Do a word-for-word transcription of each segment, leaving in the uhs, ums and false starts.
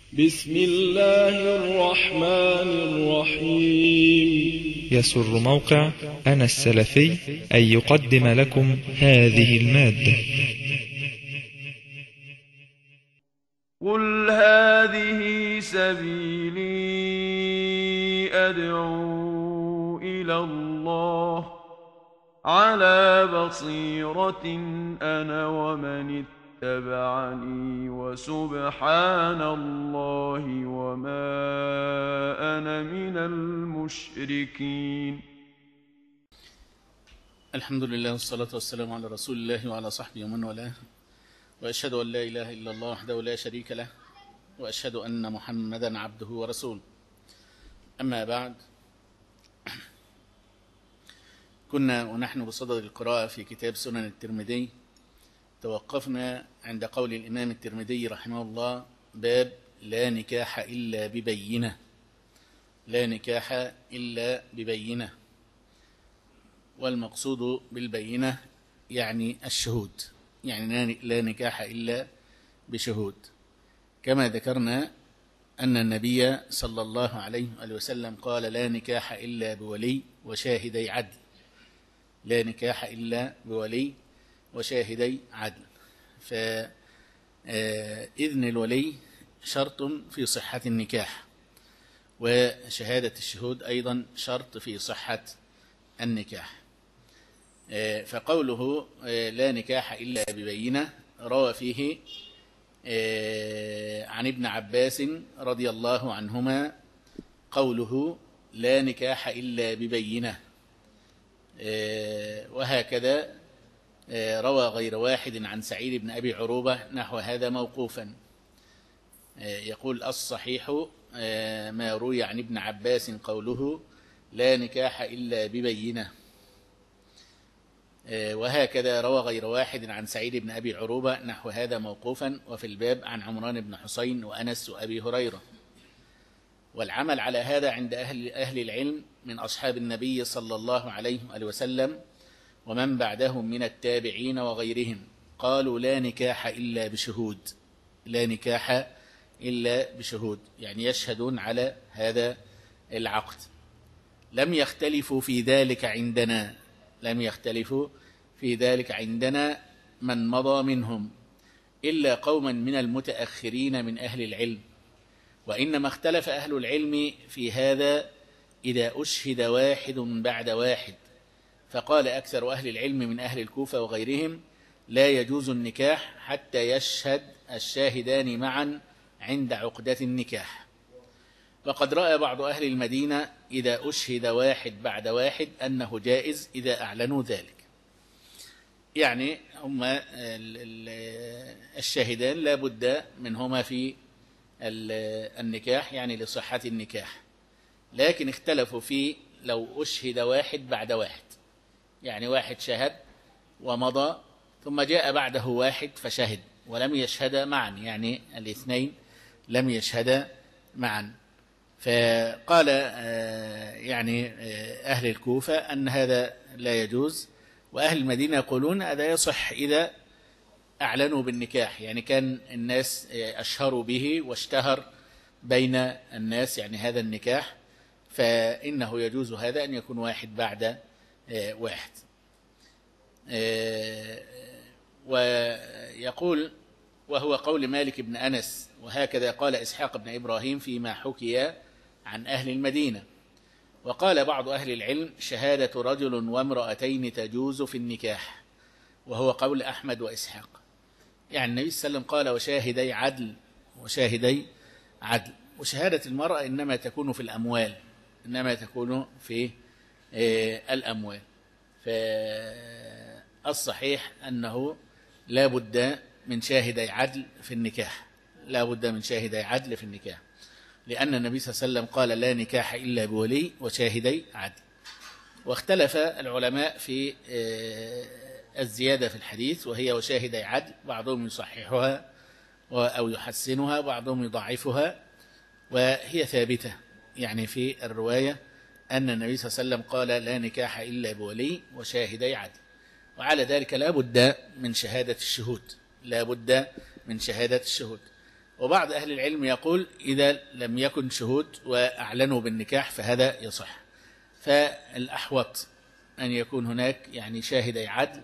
بسم الله الرحمن الرحيم. يسر موقع أنا السلفي أن يقدم لكم هذه المادة. قل هذه سبيلي أدعو إلى الله على بصيرة أنا ومن اتبعني وسبحان الله وما أنا من المشركين. الحمد لله والصلاة والسلام على رسول الله وعلى صحبه ومن والاه، وأشهد أن لا إله إلا الله وحده لا شريك له، وأشهد أن محمدا عبده ورسوله. أما بعد، كنا ونحن بصدد القراءة في كتاب سنن الترمذي توقفنا عند قول الإمام الترمذي رحمه الله: باب لا نكاح إلا ببينة. لا نكاح إلا ببينة، والمقصود بالبينة يعني الشهود، يعني لا نكاح إلا بشهود. كما ذكرنا أن النبي صلى الله عليه وسلم قال: لا نكاح إلا بولي وشاهدي عدل. لا نكاح إلا بولي وشاهدي عدل. فإذن الولي شرط في صحة النكاح، وشهادة الشهود أيضا شرط في صحة النكاح. فقوله لا نكاح إلا ببينة روى فيه عن ابن عباس رضي الله عنهما قوله: لا نكاح إلا ببينة. وهكذا روى غير واحد عن سعيد بن أبي عروبة نحو هذا موقوفا. يقول: الصحيح ما روي عن ابن عباس قوله: لا نكاح إلا ببينة. وهكذا روى غير واحد عن سعيد بن أبي عروبة نحو هذا موقوفا، وفي الباب عن عمران بن حسين وأنس وأبي هريرة. والعمل على هذا عند أهل, أهل العلم من أصحاب النبي صلى الله عليه وسلم ومن بعدهم من التابعين وغيرهم، قالوا: لا نكاح إلا بشهود. لا نكاح إلا بشهود، يعني يشهدون على هذا العقد. لم يختلفوا في ذلك عندنا لم يختلفوا في ذلك عندنا من مضى منهم، إلا قوما من المتأخرين من أهل العلم. وإنما اختلف أهل العلم في هذا إذا أشهد واحد بعد واحد، فقال أكثر أهل العلم من أهل الكوفة وغيرهم: لا يجوز النكاح حتى يشهد الشاهدان معا عند عقدة النكاح. وقد رأى بعض أهل المدينة إذا أشهد واحد بعد واحد أنه جائز إذا أعلنوا ذلك. يعني هما الشاهدان لا بد منهما في النكاح، يعني لصحة النكاح. لكن اختلفوا في لو أشهد واحد بعد واحد، يعني واحد شهد ومضى ثم جاء بعده واحد فشهد ولم يشهد معا، يعني الاثنين لم يشهد معا. فقال يعني أهل الكوفة أن هذا لا يجوز، وأهل المدينة يقولون هذا يصح إذا أعلنوا بالنكاح، يعني كان الناس أشهروا به واشتهر بين الناس يعني هذا النكاح، فإنه يجوز هذا أن يكون واحد بعد واحد. ويقول: وهو قول مالك بن أنس، وهكذا قال إسحاق بن إبراهيم فيما حكي عن أهل المدينة. وقال بعض أهل العلم: شهادة رجل وامرأتين تجوز في النكاح، وهو قول أحمد وإسحاق. يعني النبي صلى الله عليه وسلم قال: وشاهدي عدل وشاهدي عدل. وشهادة المرأة إنما تكون في الأموال، إنما تكون في الأموال. فالصحيح أنه لا بد من شاهدي عدل في النكاح، لا بد من شاهدي عدل في النكاح، لأن النبي صلى الله عليه وسلم قال: لا نكاح إلا بولي وشاهدي عدل. واختلف العلماء في الزيادة في الحديث، وهي وشاهدي عدل، بعضهم يصححها أو يحسنها، بعضهم يضعفها، وهي ثابتة يعني في الرواية أن النبي صلى الله عليه وسلم قال: لا نكاح إلا بولي وشاهدي عدل. وعلى ذلك لا بد من شهادة الشهود، لا بد من شهادة الشهود. وبعض أهل العلم يقول إذا لم يكن شهود وأعلنوا بالنكاح فهذا يصح. فالأحوط أن يكون هناك يعني شاهدي عدل،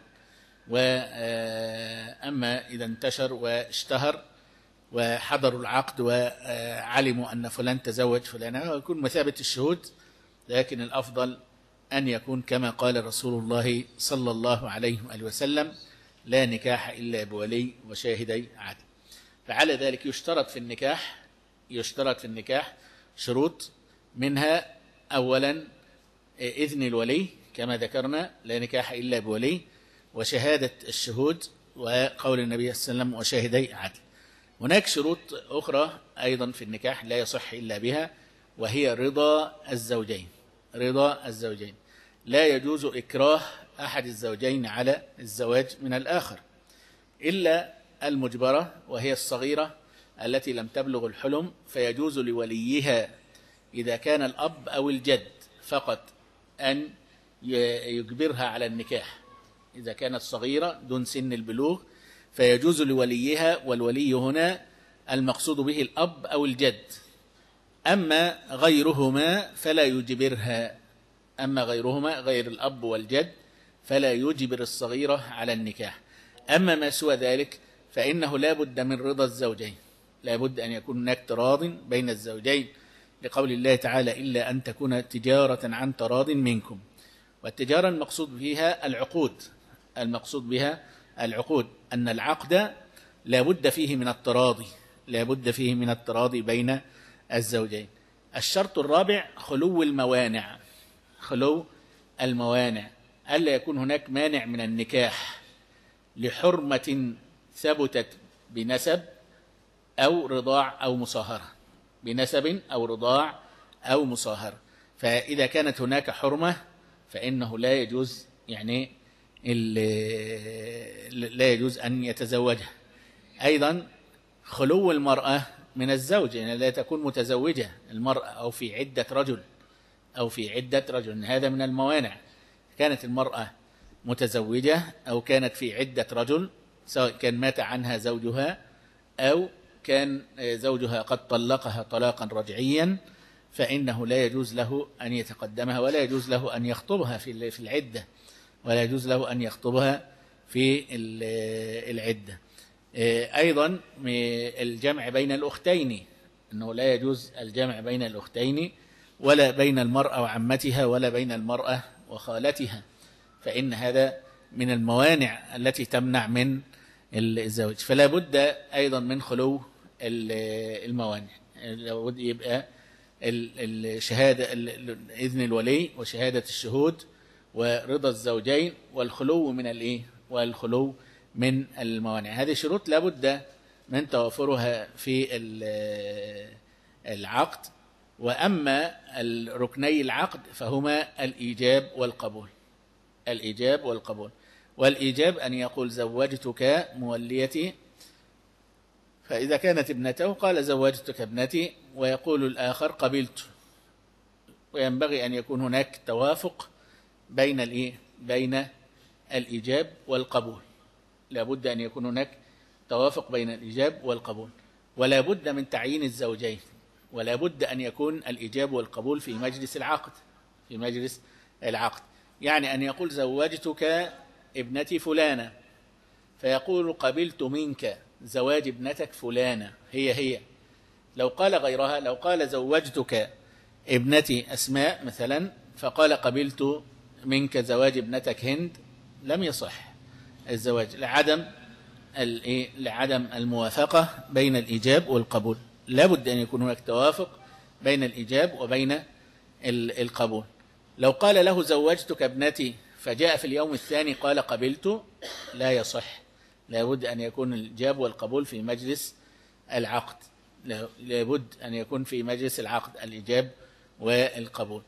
وأما إذا انتشر واشتهر وحضروا العقد وعلموا أن فلان تزوج فلان ويكون مثابة الشهود، لكن الأفضل أن يكون كما قال رسول الله صلى الله عليه وآله وسلم: لا نكاح إلا بولي وشاهدي عدل. فعلى ذلك يشترط في النكاح يشترط في النكاح شروط، منها أولا إذن الولي كما ذكرنا: لا نكاح إلا بولي، وشهادة الشهود، وقول النبي صلى الله عليه وسلم: وشاهدي عدل. هناك شروط أخرى أيضا في النكاح لا يصح إلا بها، وهي رضا الزوجين. رضا الزوجين لا يجوز إكراه أحد الزوجين على الزواج من الآخر إلا المجبرة، وهي الصغيرة التي لم تبلغ الحلم، فيجوز لوليها إذا كان الأب أو الجد فقط أن يجبرها على النكاح. إذا كانت صغيرة دون سن البلوغ فيجوز لوليها، والولي هنا المقصود به الأب أو الجد. أما غيرهما فلا يجبرها أما غيرهما غير الأب والجد فلا يجبر الصغيرة على النكاح. أما ما سوى ذلك فإنه لا بد من رضا الزوجين، لا بد أن يكون هناك تراض بين الزوجين، لقول الله تعالى: إلا أن تكون تجارة عن تراض منكم. والتجارة المقصود بها العقود المقصود بها العقود أن العقد لا بد فيه من التراضي لا بد فيه من التراضي بين الزوجين. الشرط الرابع خلو الموانع خلو الموانع ألا يكون هناك مانع من النكاح لحرمة ثبتت بنسب أو رضاع أو مصاهرة بنسب أو رضاع أو مصاهرة. فإذا كانت هناك حرمة فإنه لا يجوز يعني لا يجوز أن يتزوجها. أيضا خلو المرأة من الزوج، يعني لا تكون متزوجة المرأة أو في عدة رجل أو في عدة رجل، هذا من الموانع. كانت المرأة متزوجة أو كانت في عدة رجل، سواء كان مات عنها زوجها أو كان زوجها قد طلقها طلاقا رجعيا، فإنه لا يجوز له أن يتقدمها ولا يجوز له أن يخطبها في العدة ولا يجوز له أن يخطبها في العدة. أيضا الجمع بين الأختين، أنه لا يجوز الجمع بين الأختين ولا بين المرأة وعمتها ولا بين المرأة وخالتها، فإن هذا من الموانع التي تمنع من الزواج. فلا بد أيضا من خلو الموانع، لابد يبقى الشهادة إذن الولي وشهادة الشهود ورضا الزوجين والخلو من الإيه والخلو من الموانع. هذه شروط لابد من توافرها في العقد. وأما الركني العقد فهما الإيجاب والقبول الإيجاب والقبول والإيجاب أن يقول: زوجتك موليتي، فإذا كانت ابنته قال: زوجتك ابنتي، ويقول الآخر: قبلت. وينبغي أن يكون هناك توافق بين الإيه بين الإيجاب والقبول، لا بد أن يكون هناك توافق بين الإيجاب والقبول، ولا بد من تعيين الزوجين، ولا بد أن يكون الإيجاب والقبول في مجلس العقد في مجلس العقد يعني أن يقول: زوجتك ابنتي فلانة، فيقول: قبلت منك زواج ابنتك فلانة هي هي. لو قال غيرها، لو قال: زوجتك ابنتي أسماء مثلا، فقال: قبلت منك زواج ابنتك هند، لم يصح الزواج لعدم لعدم الموافقة بين الإيجاب والقبول. لا بد أن يكون هناك توافق بين الإيجاب وبين القبول. لو قال له: زوجتك ابنتي، فجاء في اليوم الثاني قال: قبلت، لا يصح. لا بد أن يكون الإيجاب والقبول في مجلس العقد لا بد أن يكون في مجلس العقد الإيجاب والقبول.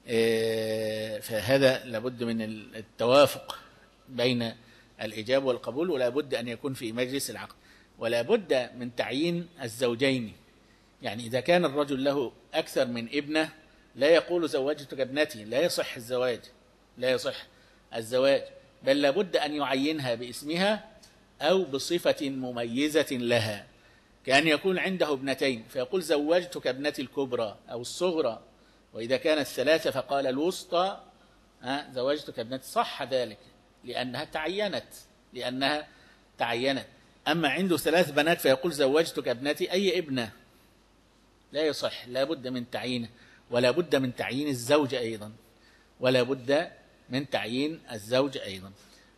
فهذا لابد من التوافق بين الإيجاب والقبول، ولا بد أن يكون في مجلس العقد، ولا بد من تعيين الزوجين. يعني إذا كان الرجل له أكثر من ابنة لا يقول: زوجتك ابنتي، لا يصح الزواج لا يصح الزواج بل لابد أن يعينها باسمها أو بصفة مميزة لها. كأن يكون عنده ابنتين فيقول زوجتك ابنتي الكبرى أو الصغرى، وإذا كانت ثلاثة فقال الوسطى ها زوجتك ابنتي، صح ذلك لأنها تعينت لأنها تعينت. أما عنده ثلاث بنات فيقول زوجتك ابنتي أي ابنة، لا يصح، لا بد من تعيينه، ولا بد من تعيين الزوج أيضا، ولا بد من تعيين الزوج أيضا.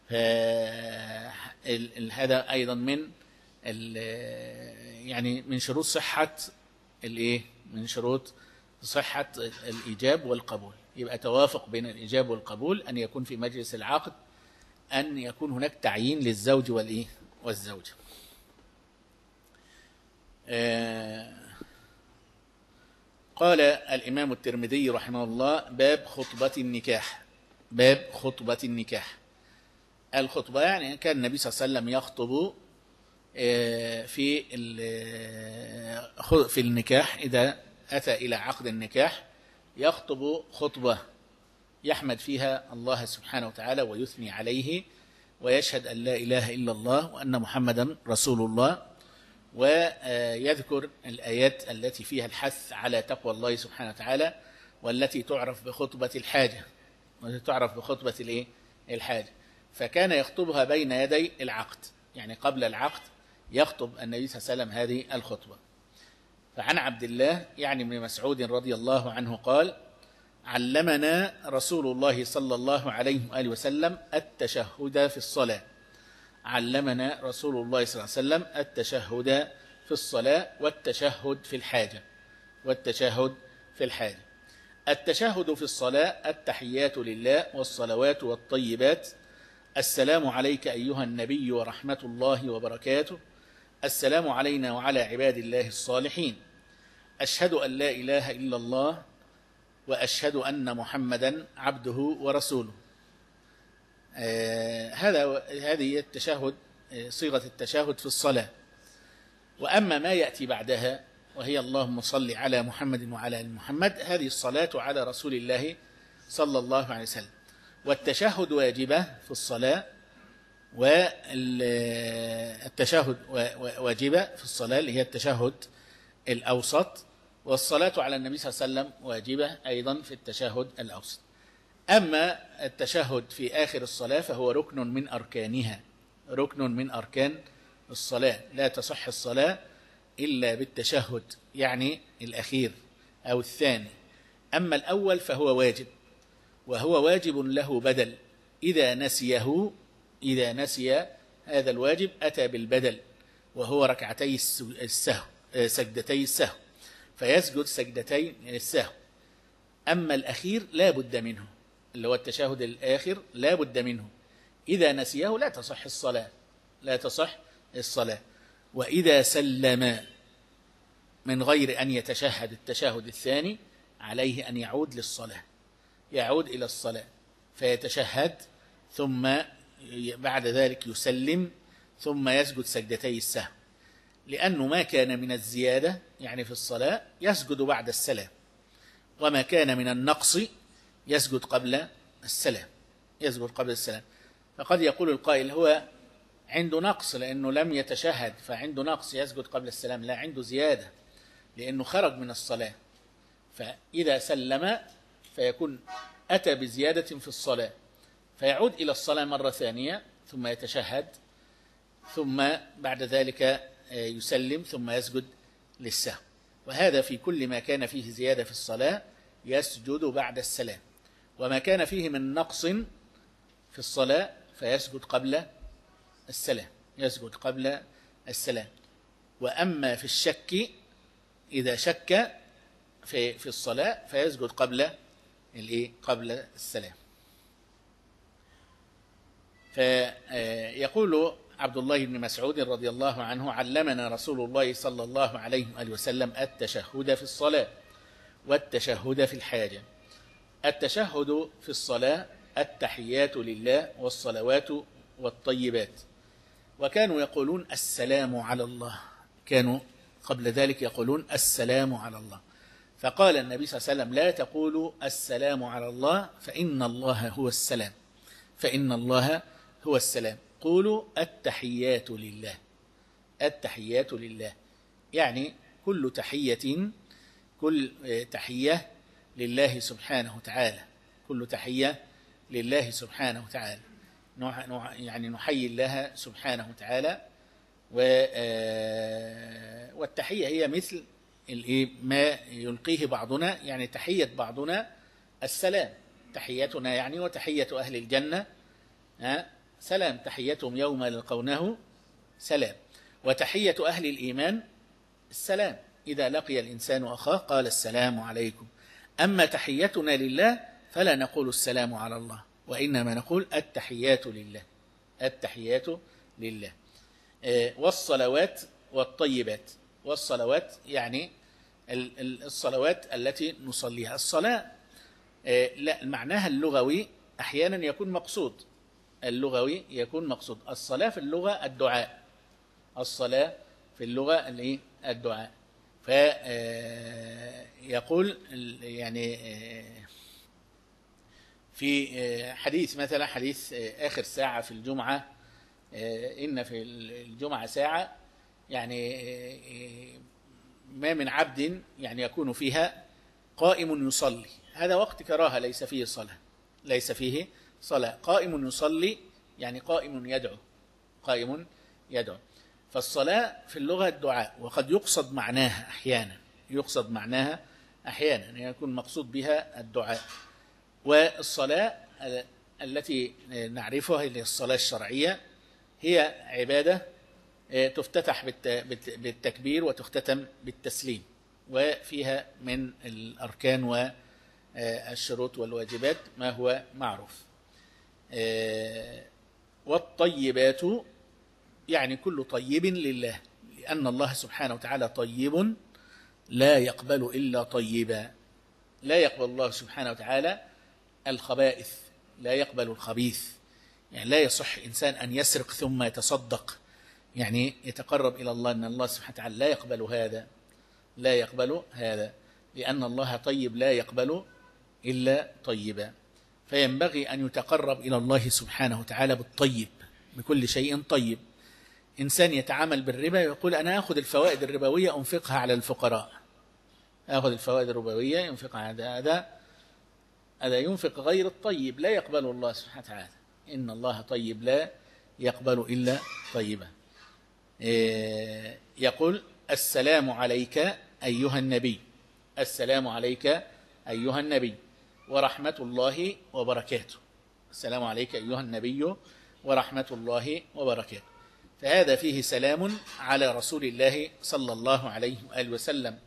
هذا أيضا من يعني من شروط صحة الإيه؟ من شروط صحة الإيجاب والقبول. يبقى توافق بين الإيجاب والقبول أن يكون في مجلس العقد أن يكون هناك تعيين للزوج والإيه؟ والزوجة. آه قال الإمام الترمذي رحمه الله: باب خطبة النكاح. باب خطبة النكاح. الخطبة يعني كان النبي صلى الله عليه وسلم يخطب في في النكاح، إذا أتى إلى عقد النكاح يخطب خطبة يحمد فيها الله سبحانه وتعالى ويثني عليه ويشهد أن لا إله إلا الله وأن محمدا رسول الله، ويذكر الآيات التي فيها الحث على تقوى الله سبحانه وتعالى، والتي تعرف بخطبة الحاجة، والتي تعرف بخطبة الإيه؟ الحاجة. فكان يخطبها بين يدي العقد، يعني قبل العقد يخطب النبي صلى الله عليه وسلم هذه الخطبة. فعن عبد الله يعني ابن مسعود رضي الله عنه قال: علمنا رسول الله صلى الله عليه وآله وسلم التشهد في الصلاة. علمنا رسول الله صلى الله عليه وسلم التشهد في الصلاة والتشهد في الحاجة. والتشهد في الحاجة. التشهد في الصلاة: التحيات لله والصلوات والطيبات، السلام عليك أيها النبي ورحمة الله وبركاته، السلام علينا وعلى عباد الله الصالحين، أشهد أن لا إله إلا الله وأشهد أن محمدا عبده ورسوله. آه هذا هذه التشهد، آه صيغة التشهد في الصلاة. وأما ما يأتي بعدها وهي اللهم صل على محمد وعلى آل محمد، هذه الصلاة على رسول الله صلى الله عليه وسلم. والتشهد واجبة في الصلاة، والتشهد واجبة في الصلاة اللي هي التشهد الأوسط، والصلاة على النبي صلى الله عليه وسلم واجبة أيضا في التشهد الأوسط. أما التشهد في آخر الصلاة فهو ركن من أركانها، ركن من أركان الصلاة، لا تصح الصلاة إلا بالتشهد، يعني الأخير أو الثاني. أما الأول فهو واجب، وهو واجب له بدل، إذا نسيه إذا نسي هذا الواجب أتى بالبدل، وهو ركعتي السهو، سجدتي السهو، فيسجد سجدتي السهو. أما الأخير لا بد منه، اللي هو التشهد الآخر لا بد منه، إذا نسيه لا تصح الصلاة، لا تصح الصلاة. وإذا سلم من غير أن يتشهد التشهد الثاني عليه أن يعود للصلاة، يعود إلى الصلاة فيتشهد، ثم بعد ذلك يسلم، ثم يسجد سجدتي السهو، لأنه ما كان من الزيادة يعني في الصلاة يسجد بعد السلام، وما كان من النقص يسجد قبل السلام، يسجد قبل السلام. فقد يقول القائل هو عنده نقص لأنه لم يتشهد فعنده نقص يسجد قبل السلام، لا، عنده زيادة لأنه خرج من الصلاة، فإذا سلم فيكون أتى بزيادة في الصلاة، فيعود إلى الصلاة مرة ثانية ثم يتشهد، ثم بعد ذلك يسلم، ثم يسجد للسهو. وهذا في كل ما كان فيه زيادة في الصلاة يسجد بعد السلام، وما كان فيه من نقص في الصلاة فيسجد قبل السلام، يسجد قبل السلام. وأما في الشك إذا شك في في الصلاة فيسجد قبل الإيه؟ قبل السلام. فيقول عبد الله بن مسعود رضي الله عنه: علمنا رسول الله صلى الله عليه وآله وسلم التشهد في الصلاة والتشهد في الحاجة. التشهد في الصلاة: التحيات لله والصلوات والطيبات. وكانوا يقولون السلام على الله، كانوا قبل ذلك يقولون السلام على الله، فقال النبي صلى الله عليه وسلم: لا تقولوا السلام على الله فإن الله هو السلام، فإن الله هو السلام، قولوا التحيات لله، التحيات لله. يعني كل تحية كل تحية لله سبحانه وتعالى، كل تحية لله سبحانه وتعالى، يعني نحيي الله سبحانه وتعالى. والتحية هي مثل ما يلقيه بعضنا، يعني تحية بعضنا السلام، تحيتنا يعني وتحية أهل الجنة سلام، تحيتهم يوم يلقونه سلام. وتحية أهل الإيمان السلام، إذا لقي الإنسان أخاه قال السلام عليكم. أما تحيتنا لله فلا نقول السلام على الله، وإنما نقول التحيات لله، التحيات لله. والصلوات والطيبات، والصلوات يعني الصلوات التي نصليها. الصلاة لا معناها اللغوي أحيانا يكون مقصود، اللغوي يكون مقصود. الصلاة في اللغة الدعاء، الصلاة في اللغة الدعاء. فيقول يعني في حديث مثلا حديث آخر ساعة في الجمعة، إن في الجمعة ساعة، يعني ما من عبد يعني يكون فيها قائم يصلي، هذا وقت كراهة ليس فيه صلاة، ليس فيه صلاة. قائم يصلي يعني قائم يدعو، قائم يدعو. فالصلاة في اللغة الدعاء، وقد يقصد معناها أحيانا، يقصد معناها أحيانا يكون مقصود بها الدعاء. والصلاة التي نعرفها هي الصلاة الشرعية، هي عبادة تفتتح بالتكبير وتختتم بالتسليم، وفيها من الأركان والشروط والواجبات ما هو معروف. والطيبات يعني كل طيب لله، لأن الله سبحانه وتعالى طيب لا يقبل إلا طيبا، لا يقبل الله سبحانه وتعالى الخبائث، لا يقبل الخبيث. يعني لا يصح إنسان أن يسرق ثم يتصدق، يعني يتقرب إلى الله، أن الله سبحانه وتعالى لا يقبل هذا، لا يقبل هذا، لأن الله طيب لا يقبل إلا طيبا. فينبغي أن يتقرب إلى الله سبحانه وتعالى بالطيب، بكل شيء طيب. إنسان يتعامل بالربا يقول أنا أخذ الفوائد الربوية أنفقها على الفقراء، أخذ الفوائد الربوية ينفقها على هذا، هذا ينفق غير الطيب، لا يقبل الله سبحانه وتعالى. إن الله طيب لا يقبل إلا طيبا. يقول السلام عليك أيها النبي، السلام عليك أيها النبي ورحمة الله وبركاته، السلام عليك أيها النبي ورحمة الله وبركاته. فهذا فيه سلام على رسول الله صلى الله عليه وآله وسلم.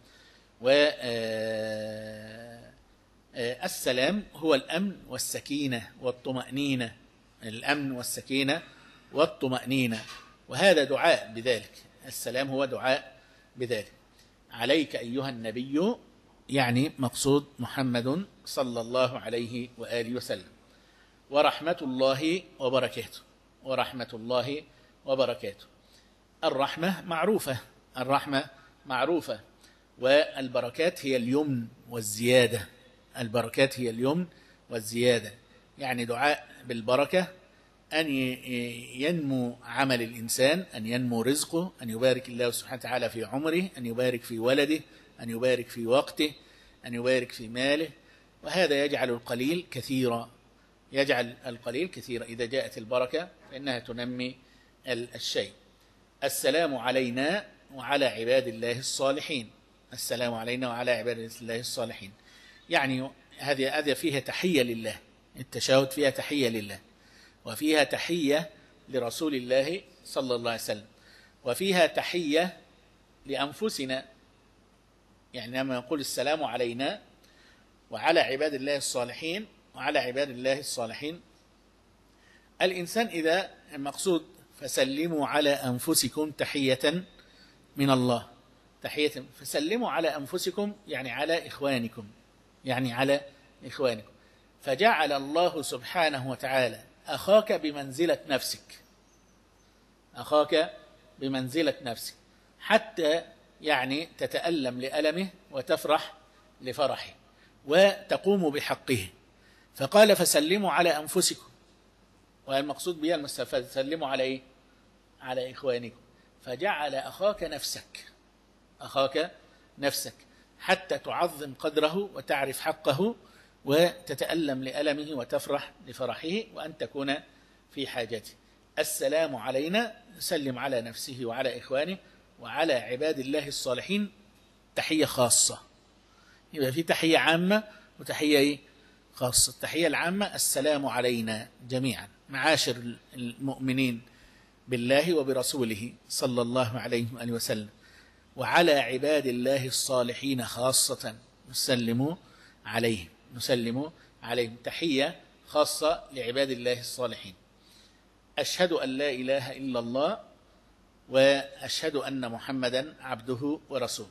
والسلام هو الأمن والسكينة والطمأنينة، الأمن والسكينة والطمأنينة، وهذا دعاء بذلك، السلام هو دعاء بذلك. عليك أيها النبي يعني مقصود محمد صلى الله عليه وآله وسلم. ورحمة الله وبركاته، ورحمة الله وبركاته. الرحمة معروفة، الرحمة معروفة. والبركات هي اليمن والزيادة، البركات هي اليمن والزيادة، يعني دعاء بالبركة، أن ينمو عمل الإنسان، أن ينمو رزقه، أن يبارك الله سبحانه وتعالى في عمره، أن يبارك في ولده، أن يبارك في وقته، أن يبارك في ماله. وهذا يجعل القليل كثيرا، يجعل القليل كثيرا. إذا جاءت البركة فإنها تنمي الشيء. السلام علينا وعلى عباد الله الصالحين، السلام علينا وعلى عباد الله الصالحين، يعني هذه هذه فيها تحية لله، التشهد فيها تحية لله، وفيها تحية لرسول الله صلى الله عليه وسلم، وفيها تحية لأنفسنا. يعني لما نقول السلام علينا وعلى عباد الله الصالحين، وعلى عباد الله الصالحين، الإنسان إذا المقصود فسلموا على أنفسكم تحية من الله، تحية، فسلموا على أنفسكم يعني على إخوانكم، يعني على إخوانكم. فجعل الله سبحانه وتعالى أخاك بمنزلة نفسك، أخاك بمنزلة نفسك، حتى يعني تتألم لألمه وتفرح لفرحه وتقوم بحقه. فقال فسلموا على أنفسكم، والمقصود بها فسلموا على إيه؟ على إخوانكم. فجعل أخاك نفسك، أخاك نفسك حتى تعظم قدره وتعرف حقه وتتألم لألمه وتفرح لفرحه وأن تكون في حاجته. السلام علينا، يسلم على نفسه وعلى إخوانه وعلى عباد الله الصالحين. تحية خاصة، يبقى في تحية عامة وتحية خاصة. التحية العامة السلام علينا جميعا معاشر المؤمنين بالله وبرسوله صلى الله عليه وآله وسلم، وعلى عباد الله الصالحين خاصة نسلم عليهم نسلم عليهم تحية خاصة لعباد الله الصالحين. أشهد أن لا إله إلا الله وأشهد أن محمدا عبده ورسوله.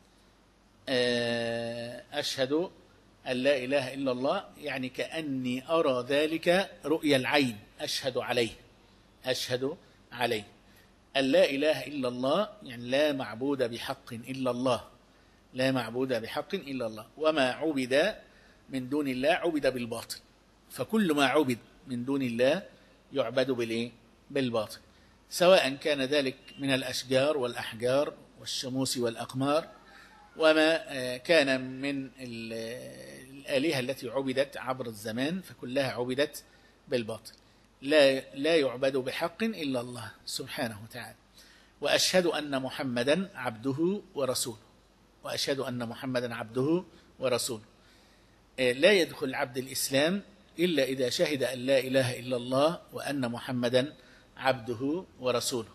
أشهد أن لا إله إلا الله يعني كأني أرى ذلك رؤيا العين، أشهد عليه أشهد عليه. أن لا إله إلا الله يعني لا معبود بحق إلا الله، لا معبود بحق إلا الله. وما عبد من دون الله عبد بالباطل، فكل ما عبد من دون الله يعبد بالإيه؟ بالباطل، سواء كان ذلك من الأشجار والأحجار والشموس والأقمار وما كان من الآلهة التي عبدت عبر الزمان، فكلها عبدت بالباطل. لا لا يعبد بحق إلا الله سبحانه وتعالى. وأشهد أن محمدا عبده ورسوله وأشهد أن محمدا عبده ورسوله. لا يدخل عبد الإسلام إلا إذا شهد أن لا إله إلا الله وأن محمدا عبده ورسوله.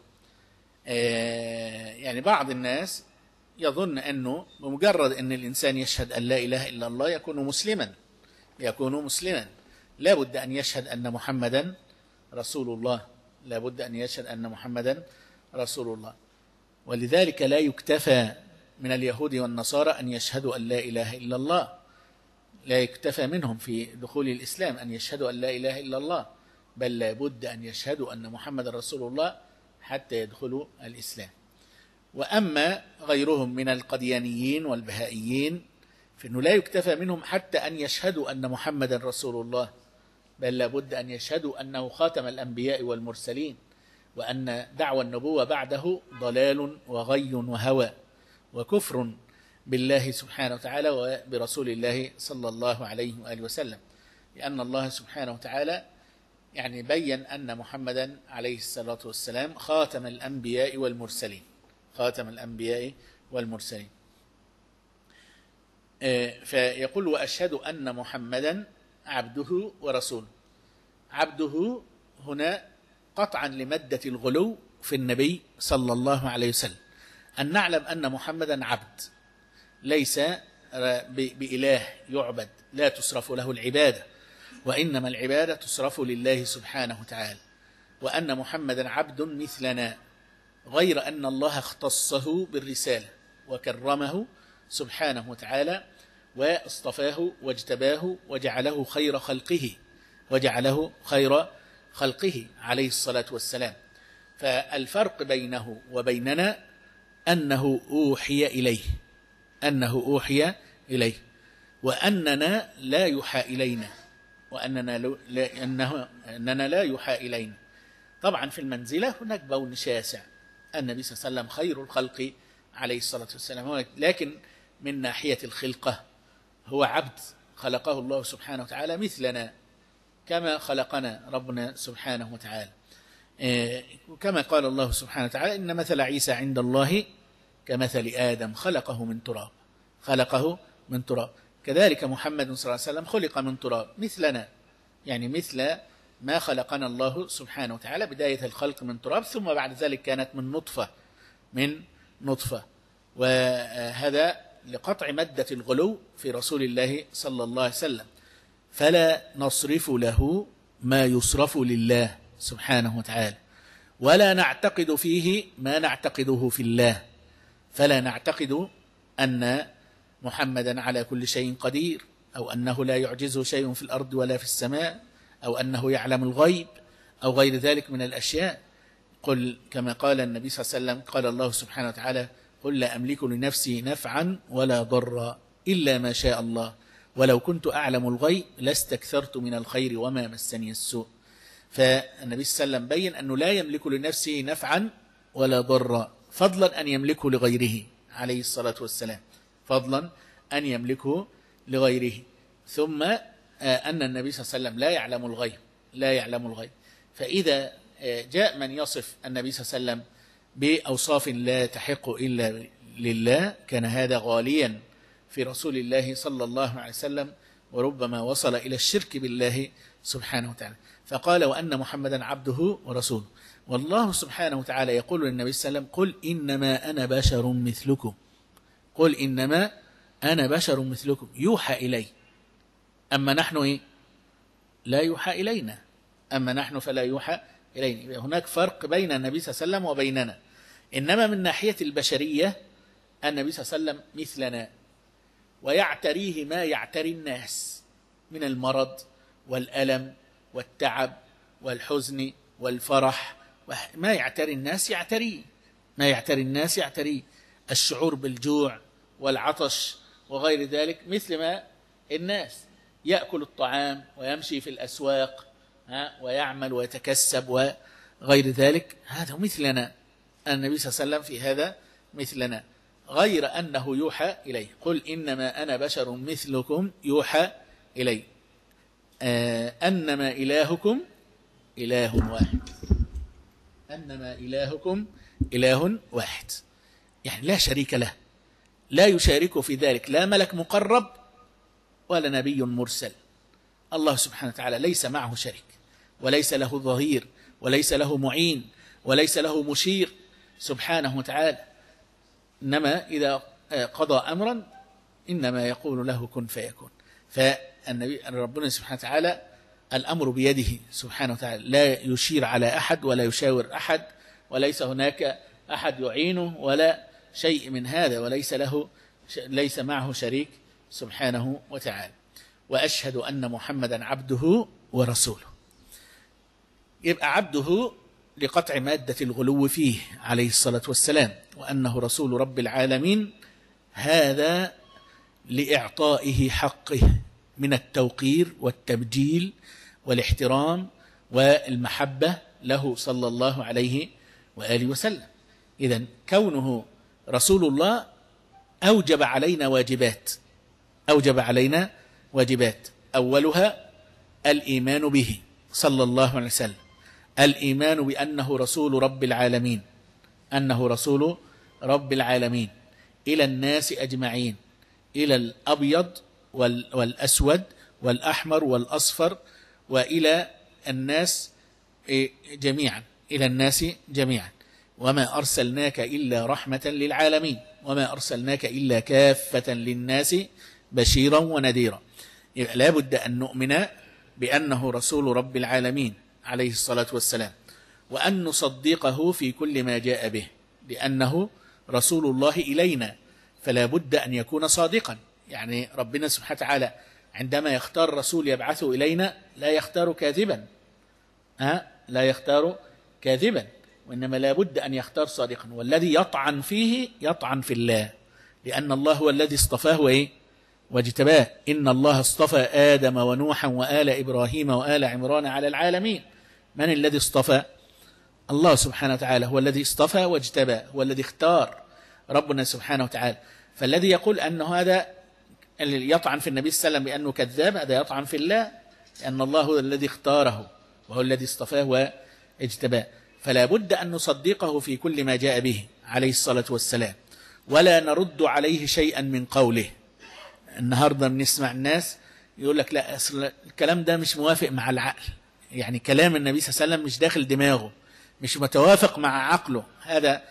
يعني بعض الناس يظن أنه بمجرد أن الإنسان يشهد أن لا إله إلا الله يكون مسلما يكون مسلما لا بد أن يشهد أن محمدا رسول الله لا بد أن يشهد أن محمدا رسول الله. ولذلك لا يكتفى من اليهود والنصارى أن يشهدوا أن لا إله إلا الله، لا يكتفى منهم في دخول الإسلام أن يشهدوا أن لا إله إلا الله، بل لا بد أن يشهدوا أن محمدا رسول الله حتى يدخلوا الإسلام. وأما غيرهم من القديانيين والبهائيين فإنه لا يكتفى منهم حتى أن يشهدوا أن محمدا رسول الله، بل لا بد أن يشهدوا أنه خاتم الأنبياء والمرسلين، وأن دعوى النبوة بعده ضلال وغي وهوى وكفر بالله سبحانه وتعالى وبرسول الله صلى الله عليه وآله وسلم، لأن الله سبحانه وتعالى يعني بين أن محمدا عليه الصلاة والسلام خاتم الأنبياء والمرسلين خاتم الأنبياء والمرسلين. فيقول وأشهد أن محمدا عبده ورسوله. عبده هنا قطعا لمادة الغلو في النبي صلى الله عليه وسلم، أن نعلم أن محمدا عبد ليس بإله يعبد، لا تصرف له العبادة، وإنما العبادة تصرف لله سبحانه وتعالى، وأن محمدا عبد مثلنا، غير أن الله اختصه بالرسالة وكرمه سبحانه وتعالى واصطفاه واجتباه وجعله خير خلقه وجعله خير خلقه عليه الصلاة والسلام. فالفرق بينه وبيننا أنه أوحي إليه أنه أوحي إليه وأننا لا يوحى إلينا وأننا لا, أنه أننا لا يوحى إلينا. طبعا في المنزلة هناك بون شاسع، النبي صلى الله عليه وسلم خير الخلق عليه الصلاة والسلام، لكن من ناحية الخلقة هو عبد خلقه الله سبحانه وتعالى مثلنا كما خلقنا ربنا سبحانه وتعالى، كما قال الله سبحانه وتعالى إن مثل عيسى عند الله كمثل آدم خلقه من تراب خلقه من تراب. كذلك محمد صلى الله عليه وسلم خلق من تراب مثلنا، يعني مثل ما خلقنا الله سبحانه وتعالى، بداية الخلق من تراب ثم بعد ذلك كانت من نطفة من نطفة. وهذا لقطع مادة الغلو في رسول الله صلى الله عليه وسلم، فلا نصرف له ما يصرف لله سبحانه وتعالى، ولا نعتقد فيه ما نعتقده في الله، فلا نعتقد أن محمدا على كل شيء قدير، أو أنه لا يعجزه شيء في الأرض ولا في السماء، أو أنه يعلم الغيب أو غير ذلك من الأشياء. قل كما قال النبي صلى الله عليه وسلم قال الله سبحانه وتعالى قل لا أملك لنفسي نفعا ولا ضرا إلا ما شاء الله ولو كنت أعلم الغيب لاستكثرت من الخير وما مسني السوء. فالنبي صلى الله عليه وسلم بين أنه لا يملك لنفسه نفعا ولا ضرا، فضلا أن يملكه لغيره عليه الصلاة والسلام، فضلا أن يملكه لغيره. ثم أن النبي صلى الله عليه وسلم لا يعلم الغيب، لا يعلم الغيب. فإذا جاء من يصف النبي صلى الله عليه وسلم بأوصاف لا تحق إلا لله كان هذا غاليا في رسول الله صلى الله عليه وسلم، وربما وصل إلى الشرك بالله سبحانه وتعالى. فقال وأن محمدا عبده ورسوله. والله سبحانه وتعالى يقول للنبي صلى الله عليه وسلم قل إنما أنا بشر مثلكم، قل إنما أنا بشر مثلكم يوحى إلي. أما نحن إيه؟ لا يوحى إلينا، أما نحن فلا يوحى إلينا. هناك فرق بين النبي صلى الله عليه وسلم وبيننا. إنما من ناحية البشرية النبي صلى الله عليه وسلم مثلنا، ويعتريه ما يعتري الناس من المرض والألم والتعب والحزن والفرح، ما يعتري الناس يعتريه، ما يعتري الناس يعتريه، الشعور بالجوع والعطش وغير ذلك مثل ما الناس، يأكل الطعام ويمشي في الأسواق ويعمل ويتكسب وغير ذلك، هذا مثلنا. النبي صلى الله عليه وسلم في هذا مثلنا، غير أنه يوحى إليه. قل إنما أنا بشر مثلكم يوحى إلي آه أنما إلهكم إله واحد، أنما إلهكم إله واحد، يعني لا شريك له، لا يشارك في ذلك لا ملك مقرب ولا نبي مرسل. الله سبحانه وتعالى ليس معه شريك، وليس له ظهير، وليس له معين، وليس له مشير سبحانه وتعالى. إنما إذا قضى أمرا إنما يقول له كن فيكون. فالنبي ربنا سبحانه وتعالى الأمر بيده سبحانه وتعالى، لا يشير على أحد ولا يشاور أحد، وليس هناك أحد يعينه ولا شيء من هذا، وليس له ليس معه شريك سبحانه وتعالى. وأشهد أن محمدا عبده ورسوله. يبقى عبده لقطع مادة الغلو فيه عليه الصلاة والسلام، وأنه رسول رب العالمين، هذا لإعطائه حقه من التوقير والتبجيل والاحترام والمحبة له صلى الله عليه وآله وسلم. إذن كونه رسول الله أوجب علينا واجبات، أوجب علينا واجبات، أولها الإيمان به صلى الله عليه وسلم، الإيمان بأنه رسول رب العالمين، أنه رسول رب العالمين إلى الناس أجمعين، إلى الأبيض والأسود والأحمر والأصفر، وإلى الناس جميعا، إلى الناس جميعا. وما أرسلناك إلا رحمة للعالمين، وما أرسلناك إلا كافة للناس بشيرا ونذيرا. لا بد أن نؤمن بأنه رسول رب العالمين عليه الصلاة والسلام، وأن نصدقه في كل ما جاء به، لأنه رسول الله إلينا، فلا بد أن يكون صادقا. يعني ربنا سبحانه وتعالى عندما يختار رسول يبعثه إلينا لا يختار كاذبا، ها لا يختار كاذبا، وإنما لا بد أن يختار صادقا. والذي يطعن فيه يطعن في الله، لأن الله هو الذي اصطفاه وإيه واجتباه. إن الله اصطفى آدم ونوحا وآل إبراهيم وآل عمران على العالمين. من الذي اصطفى؟ الله سبحانه وتعالى هو الذي اصطفى واجتبى، هو الذي اختار ربنا سبحانه وتعالى. فالذي يقول أن هذا اللي يطعن في النبي صلى الله عليه وسلم بأنه كذاب، هذا يطعن في الله، لأن الله هو الذي اختاره وهو الذي اصطفاه واجتباه. فلا بد أن نصدقه في كل ما جاء به عليه الصلاة والسلام، ولا نرد عليه شيئا من قوله. النهاردة بنسمع الناس يقول لك لا أصل الكلام ده مش موافق مع العقل، يعني كلام النبي صلى الله عليه وسلم مش داخل دماغه، مش متوافق مع عقله. هذا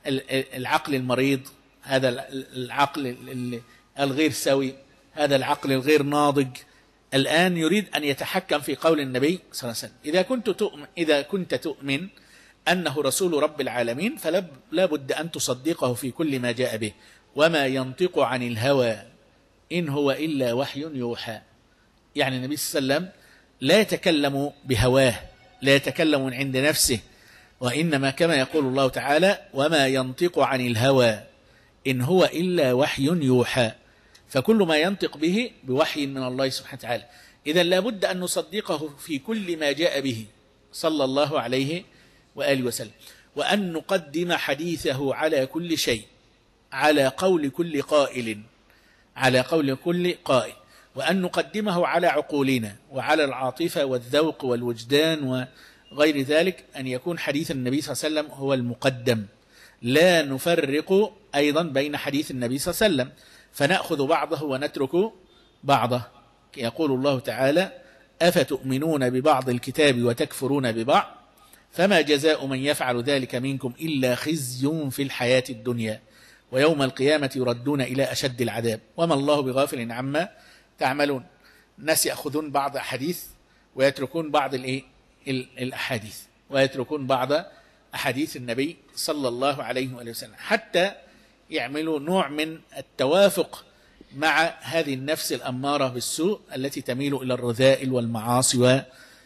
العقل المريض، هذا العقل الغير سوي، هذا العقل الغير ناضج. الآن يريد أن يتحكم في قول النبي صلى الله عليه وسلم. إذا كنت تؤمن, إذا كنت تؤمن أنه رسول رب العالمين فلا بد أن تصدقه في كل ما جاء به. وما ينطق عن الهوى إن هو إلا وحي يوحى. يعني النبي صلى الله عليه وسلم لا يتكلم بهواه، لا يتكلم من عند نفسه، وإنما كما يقول الله تعالى وما ينطق عن الهوى إن هو إلا وحي يوحى. فكل ما ينطق به بوحي من الله سبحانه وتعالى. إذا لابد أن نصدقه في كل ما جاء به صلى الله عليه وآله وسلم، وأن نقدم حديثه على كل شيء. على قول كل قائل، على قول كل قائل، وأن نقدمه على عقولنا وعلى العاطفة والذوق والوجدان وغير ذلك، أن يكون حديث النبي صلى الله عليه وسلم هو المقدم، لا نفرق أيضا بين حديث النبي صلى الله عليه وسلم فنأخذ بعضه ونترك بعضه. يقول الله تعالى: أفتؤمنون ببعض الكتاب وتكفرون ببعض فما جزاء من يفعل ذلك منكم إلا خزي في الحياة الدنيا ويوم القيامة يردون إلى أشد العذاب وما الله بغافل عما تعملون. الناس يأخذون بعض أحاديث ويتركون بعض الأحاديث ويتركون بعض أحاديث النبي صلى الله عليه وآله وسلم حتى يعملوا نوع من التوافق مع هذه النفس الأمارة بالسوء التي تميل إلى الرذائل والمعاصي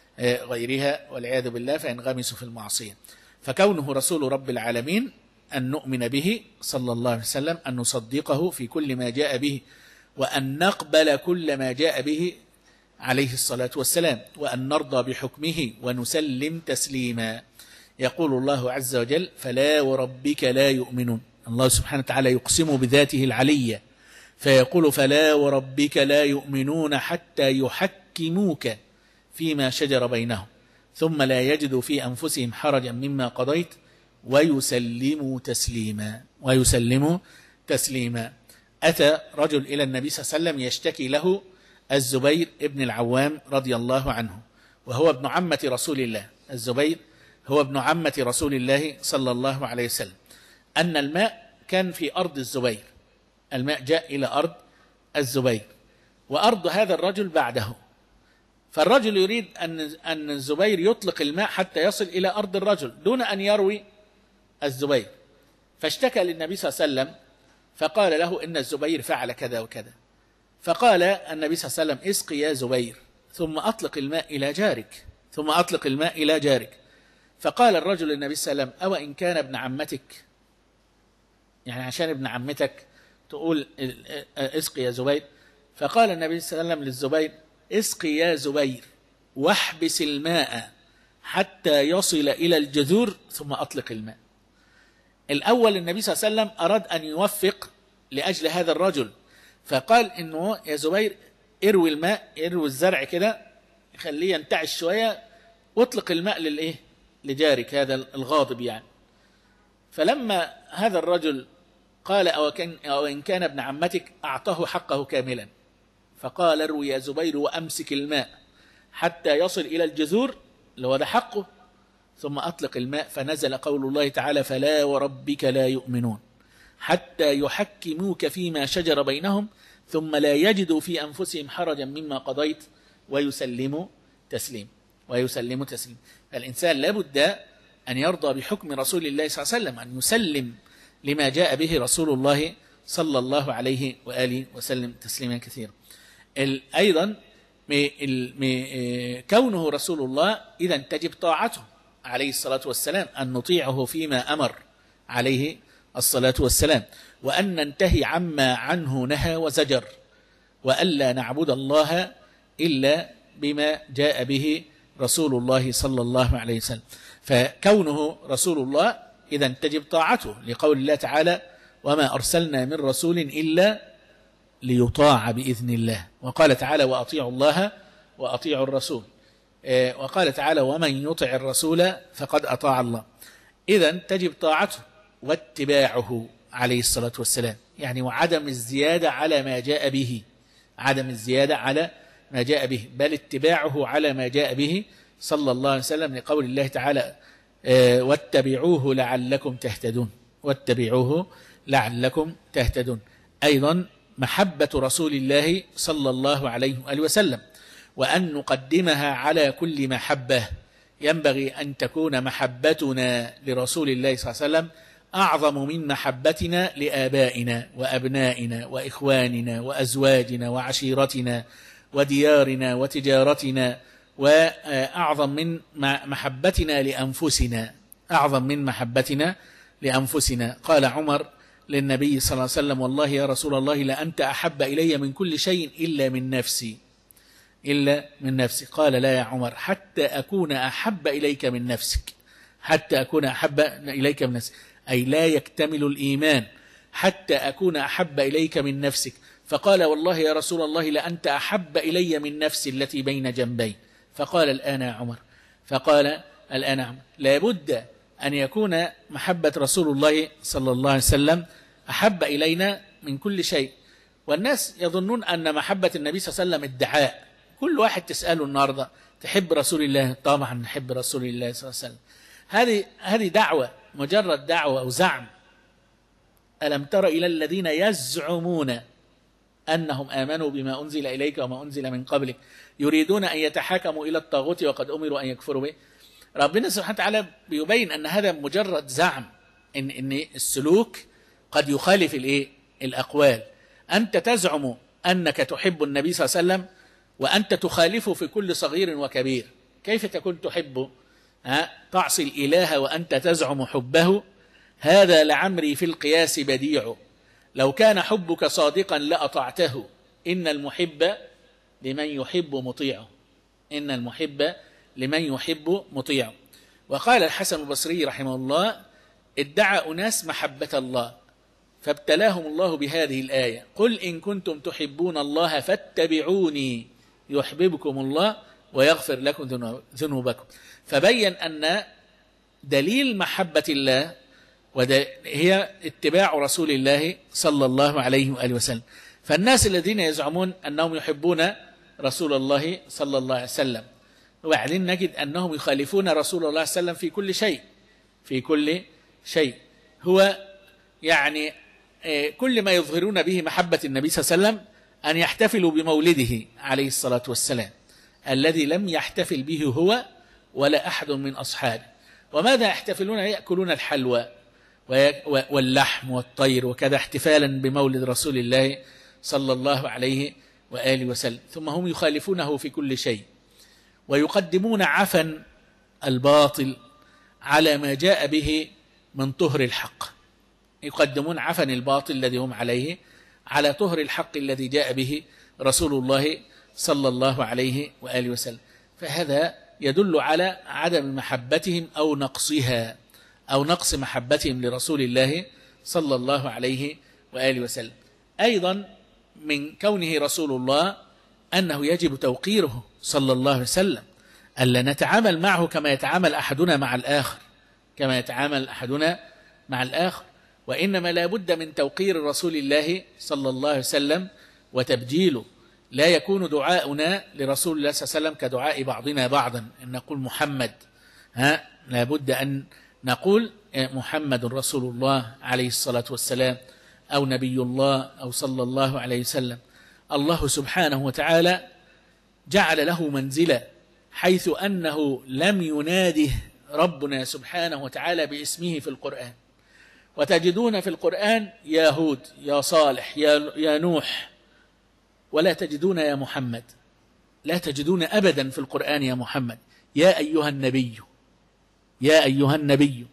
وغيرها والعياذ بالله، فينغمسوا في المعصية. فكونه رسول رب العالمين أن نؤمن به صلى الله عليه وسلم، أن نصدقه في كل ما جاء به، وأن نقبل كل ما جاء به عليه الصلاة والسلام، وأن نرضى بحكمه ونسلم تسليما. يقول الله عز وجل: فلا وربك لا يؤمنون. الله سبحانه وتعالى يقسم بذاته العلية فيقول: فلا وربك لا يؤمنون حتى يحكموك فيما شجر بينهم ثم لا يجدوا في أنفسهم حرجا مما قضيت ويسلموا تسليما. ويسلموا تسليما. أتى رجل إلى النبي صلى الله عليه وسلم يشتكي له الزبير ابن العوام رضي الله عنه، وهو ابن عمة رسول الله. الزبير هو ابن عمة رسول الله صلى الله عليه وسلم، أن الماء كان في أرض الزبير، الماء جاء إلى أرض الزبير وأرض هذا الرجل بعده، فالرجل يريد أن أن الزبير يطلق الماء حتى يصل إلى أرض الرجل دون أن يروي الزبير، فاشتكى للنبي صلى الله عليه وسلم فقال له: إن الزبير فعل كذا وكذا. فقال النبي صلى الله عليه وسلم: اسقي يا زبير ثم أطلق الماء إلى جارك، ثم أطلق الماء إلى جارك. فقال الرجل للنبي صلى الله عليه وسلم: أو إن كان ابن عمتك، يعني عشان ابن عمتك تقول اسقي يا زبير؟ فقال النبي صلى الله عليه وسلم للزبير: اسقي يا زبير واحبس الماء حتى يصل إلى الجذور ثم أطلق الماء. الأول النبي صلى الله عليه وسلم أراد أن يوفق لأجل هذا الرجل، فقال إنه يا زبير اروي الماء، اروي الزرع كده خليه ينتعش شوية واطلق الماء للإيه؟ لجارك هذا الغاضب يعني. فلما هذا الرجل قال: أو, كان أو إن كان ابن عمتك، أعطاه حقه كاملا، فقال: اروي يا زبير وأمسك الماء حتى يصل إلى الجذور، لو ده حقه، ثم أطلق الماء. فنزل قول الله تعالى: فلا وربك لا يؤمنون حتى يحكموك فيما شجر بينهم ثم لا يجدوا في أنفسهم حرجا مما قضيت ويسلموا تسليم. ويسلموا تسليم. فالإنسان لابد أن يرضى بحكم رسول الله صلى الله عليه وسلم، أن يسلم لما جاء به رسول الله صلى الله عليه وآله وسلم تسليما كثيرا. أيضا كونه رسول الله إذا تجب طاعته عليه الصلاة والسلام، أن نطيعه فيما أمر عليه الصلاة والسلام، وأن ننتهي عما عنه نهى وزجر، وألا نعبد الله إلا بما جاء به رسول الله صلى الله عليه وسلم. فكونه رسول الله إذا تجب طاعته، لقول الله تعالى: وما أرسلنا من رسول إلا ليطاع بإذن الله. وقال تعالى: وأطيعوا الله وأطيعوا الرسول. وقال تعالى: ومن يطع الرسول فقد أطاع الله. إذا تجب طاعته واتباعه عليه الصلاة والسلام، يعني وعدم الزيادة على ما جاء به، عدم الزيادة على ما جاء به، بل اتباعه على ما جاء به صلى الله عليه وسلم، لقول الله تعالى: واتبعوه لعلكم تهتدون. واتبعوه لعلكم تهتدون. أيضا محبة رسول الله صلى الله عليه وآله وسلم، وأن نقدمها على كل محبة. ينبغي أن تكون محبتنا لرسول الله صلى الله عليه وسلم أعظم من محبتنا لآبائنا وأبنائنا وإخواننا وأزواجنا وعشيرتنا وديارنا وتجارتنا، وأعظم من محبتنا لأنفسنا، أعظم من محبتنا لأنفسنا. قال عمر للنبي صلى الله عليه وسلم: والله يا رسول الله لأنت أحب إلي من كل شيء إلا من نفسي، إلا من نفسي. قال: لا يا عمر، حتى أكون أحب إليك من نفسك، حتى أكون أحب إليك من نفسك، أي لا يكتمل الإيمان حتى أكون أحب إليك من نفسك. فقال والله يا رسول الله لأنت أحب إلي من نفسي التي بين جنبي. فقال الآن يا عمر فقال الآن يا عمر لابد أن يكون محبة رسول الله صلى الله عليه وسلم أحب إلينا من كل شيء. والناس يظنون أن محبة النبي صلى الله عليه وسلم ادعاء. كل واحد تسأله النهاردة تحب رسول الله؟ طبعا نحب رسول الله صلى الله عليه وسلم. هذه هذه دعوة، مجرد دعوة أو زعم. ألم تر إلى الذين يزعمون أنهم آمنوا بما أنزل إليك وما أنزل من قبلك يريدون أن يتحاكموا إلى الطاغوت وقد أمروا أن يكفروا به. ربنا سبحانه وتعالى بيبين أن هذا مجرد زعم، إن إن السلوك قد يخالف الإيه؟ الأقوال. أنت تزعم أنك تحب النبي صلى الله عليه وسلم وأنت تخالفه في كل صغير وكبير. كيف تكون تحبه؟ ها؟ تعصي الإله وأنت تزعم حبه؟ هذا لعمري في القياس بديع، لو كان حبك صادقا لأطعته، إن المحب لمن يحب مطيعه. إن المحب لمن يحب مطيعه. وقال الحسن البصري رحمه الله ادعى أناس محبة الله فابتلاهم الله بهذه الآية قل إن كنتم تحبون الله فاتبعوني يحببكم الله ويغفر لكم ذنوبكم. فبين أن دليل محبة الله هي اتباع رسول الله صلى الله عليه وآله وسلم. فالناس الذين يزعمون أنهم يحبون رسول الله صلى الله عليه وسلم وبعدين نجد أنهم يخالفون رسول الله صلى الله عليه وسلم في كل شيء في كل شيء. هو يعني كل ما يظهرون به محبة النبي صلى الله عليه وسلم أن يحتفلوا بمولده عليه الصلاة والسلام الذي لم يحتفل به هو ولا أحد من أصحابه. وماذا يحتفلون؟ يأكلون الحلوى واللحم والطير وكذا احتفالا بمولد رسول الله صلى الله عليه وآله وسلم. ثم هم يخالفونه في كل شيء ويقدمون عفن الباطل على ما جاء به من طهر الحق. يقدمون عفن الباطل الذي هم عليه على طهر الحق الذي جاء به رسول الله صلى الله عليه وآله وسلم. فهذا يدل على عدم محبتهم أو نقصها أو نقص محبتهم لرسول الله صلى الله عليه وآله وسلم. أيضا من كونه رسول الله أنه يجب توقيره صلى الله عليه وسلم، ألا نتعامل معه كما يتعامل أحدنا مع الآخر كما يتعامل أحدنا مع الآخر وإنما لا بد من توقير رسول الله صلى الله عليه وسلم وتبجيله. لا يكون دعاؤنا لرسول الله صلى الله عليه وسلم كدعاء بعضنا بعضا أن نقول محمد. ها لا بد أن نقول محمد رسول الله عليه الصلاة والسلام أو نبي الله أو صلى الله عليه وسلم. الله سبحانه وتعالى جعل له منزلة حيث أنه لم يناده ربنا سبحانه وتعالى باسمه في القرآن. وتجدون في القرآن يا هود يا صالح يا, يا نوح، ولا تجدون يا محمد. لا تجدون أبدا في القرآن يا محمد. يا أيها النبي يا أيها النبي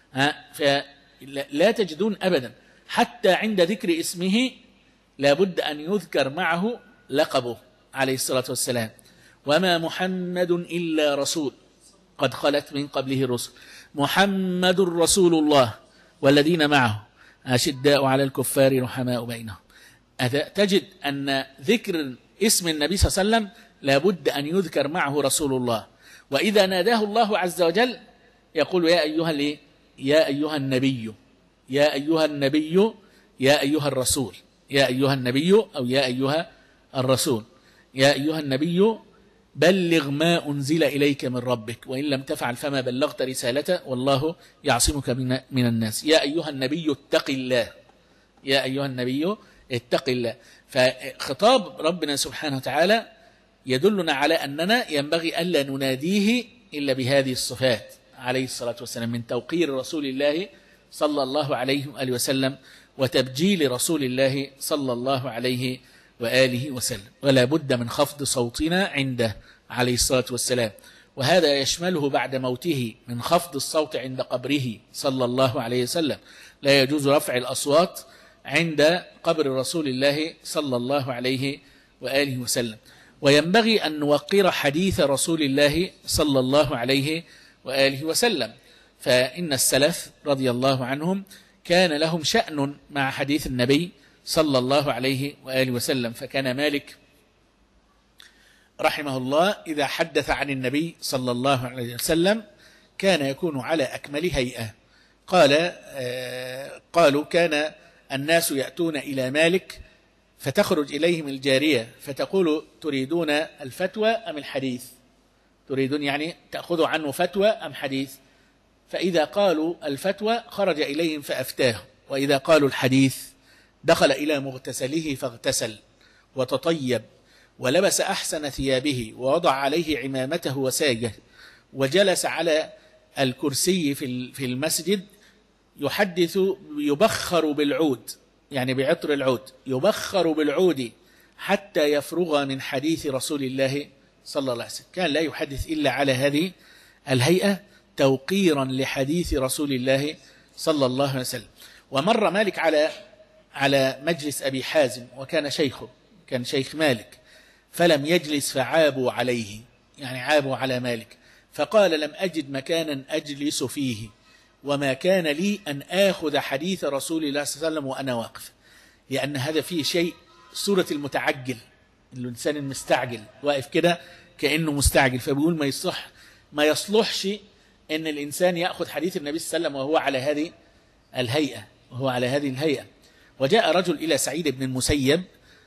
فلا تجدون أبدا. حتى عند ذكر اسمه لابد أن يذكر معه لقبه عليه الصلاة والسلام. وما محمد إلا رسول قد خلت من قبله الرسل محمد رسول الله والذين معه أشداء على الكفار رحماء بينهم. تجد أن ذكر اسم النبي صلى الله عليه وسلم لابد أن يذكر معه رسول الله. وإذا ناداه الله عز وجل يقول يا أيها ليه؟ يا أيها النبي يا أيها النبي يا أيها الرسول يا أيها النبي أو يا أيها الرسول يا أيها النبي بلغ ما أنزل إليك من ربك وإن لم تفعل فما بلغت رسالته والله يعصمك من الناس. يا أيها النبي اتق الله يا أيها النبي اتق الله. فخطاب ربنا سبحانه وتعالى يدلنا على أننا ينبغي ألا نناديه إلا بهذه الصفات عليه الصلاة والسلام من توقير رسول الله صلى الله عليه وآله وسلم وتبجيل رسول الله صلى الله عليه وآله وسلم. ولا بد من خفض صوتنا عنده عليه الصلاة والسلام. وهذا يشمله بعد موته من خفض الصوت عند قبره صلى الله عليه وسلم. لا يجوز رفع الأصوات عند قبر رسول الله صلى الله عليه وآله وسلم. وينبغي أن نوقر حديث رسول الله صلى الله عليه وآله وسلم. فإن السلف رضي الله عنهم كان لهم شأن مع حديث النبي صلى الله عليه وآله وسلم. فكان مالك رحمه الله إذا حدث عن النبي صلى الله عليه وسلم كان يكون على أكمل هيئة. قال آه قالوا كان الناس يأتون إلى مالك فتخرج إليهم الجارية فتقول تريدون الفتوى أم الحديث؟ تريدون يعني تأخذوا عنه فتوى أم حديث؟ فإذا قالوا الفتوى خرج إليهم فأفتاه، وإذا قالوا الحديث دخل إلى مغتسله فاغتسل وتطيب ولبس أحسن ثيابه ووضع عليه عمامته وساجه وجلس على الكرسي في المسجد يحدث يبخر بالعود، يعني بعطر العود، يبخر بالعود حتى يفرغ من حديث رسول الله صلى الله عليه وسلم. كان لا يحدث إلا على هذه الهيئة توقيرا لحديث رسول الله صلى الله عليه وسلم. ومر مالك على على مجلس أبي حازم وكان شيخه، كان شيخ مالك، فلم يجلس فعابوا عليه، يعني عابوا على مالك، فقال لم أجد مكانا أجلس فيه وما كان لي أن آخذ حديث رسول الله صلى الله عليه وسلم وأنا واقف، لأن هذا فيه شيء سورة المتعجل، الإنسان المستعجل واقف كده كأنه مستعجل، فبيقول ما يصح ما يصلحش أن الإنسان يأخذ حديث النبي صلى الله عليه وسلم وهو على هذه الهيئة وهو على هذه الهيئة. وجاء رجل إلى سعيد بن المسيب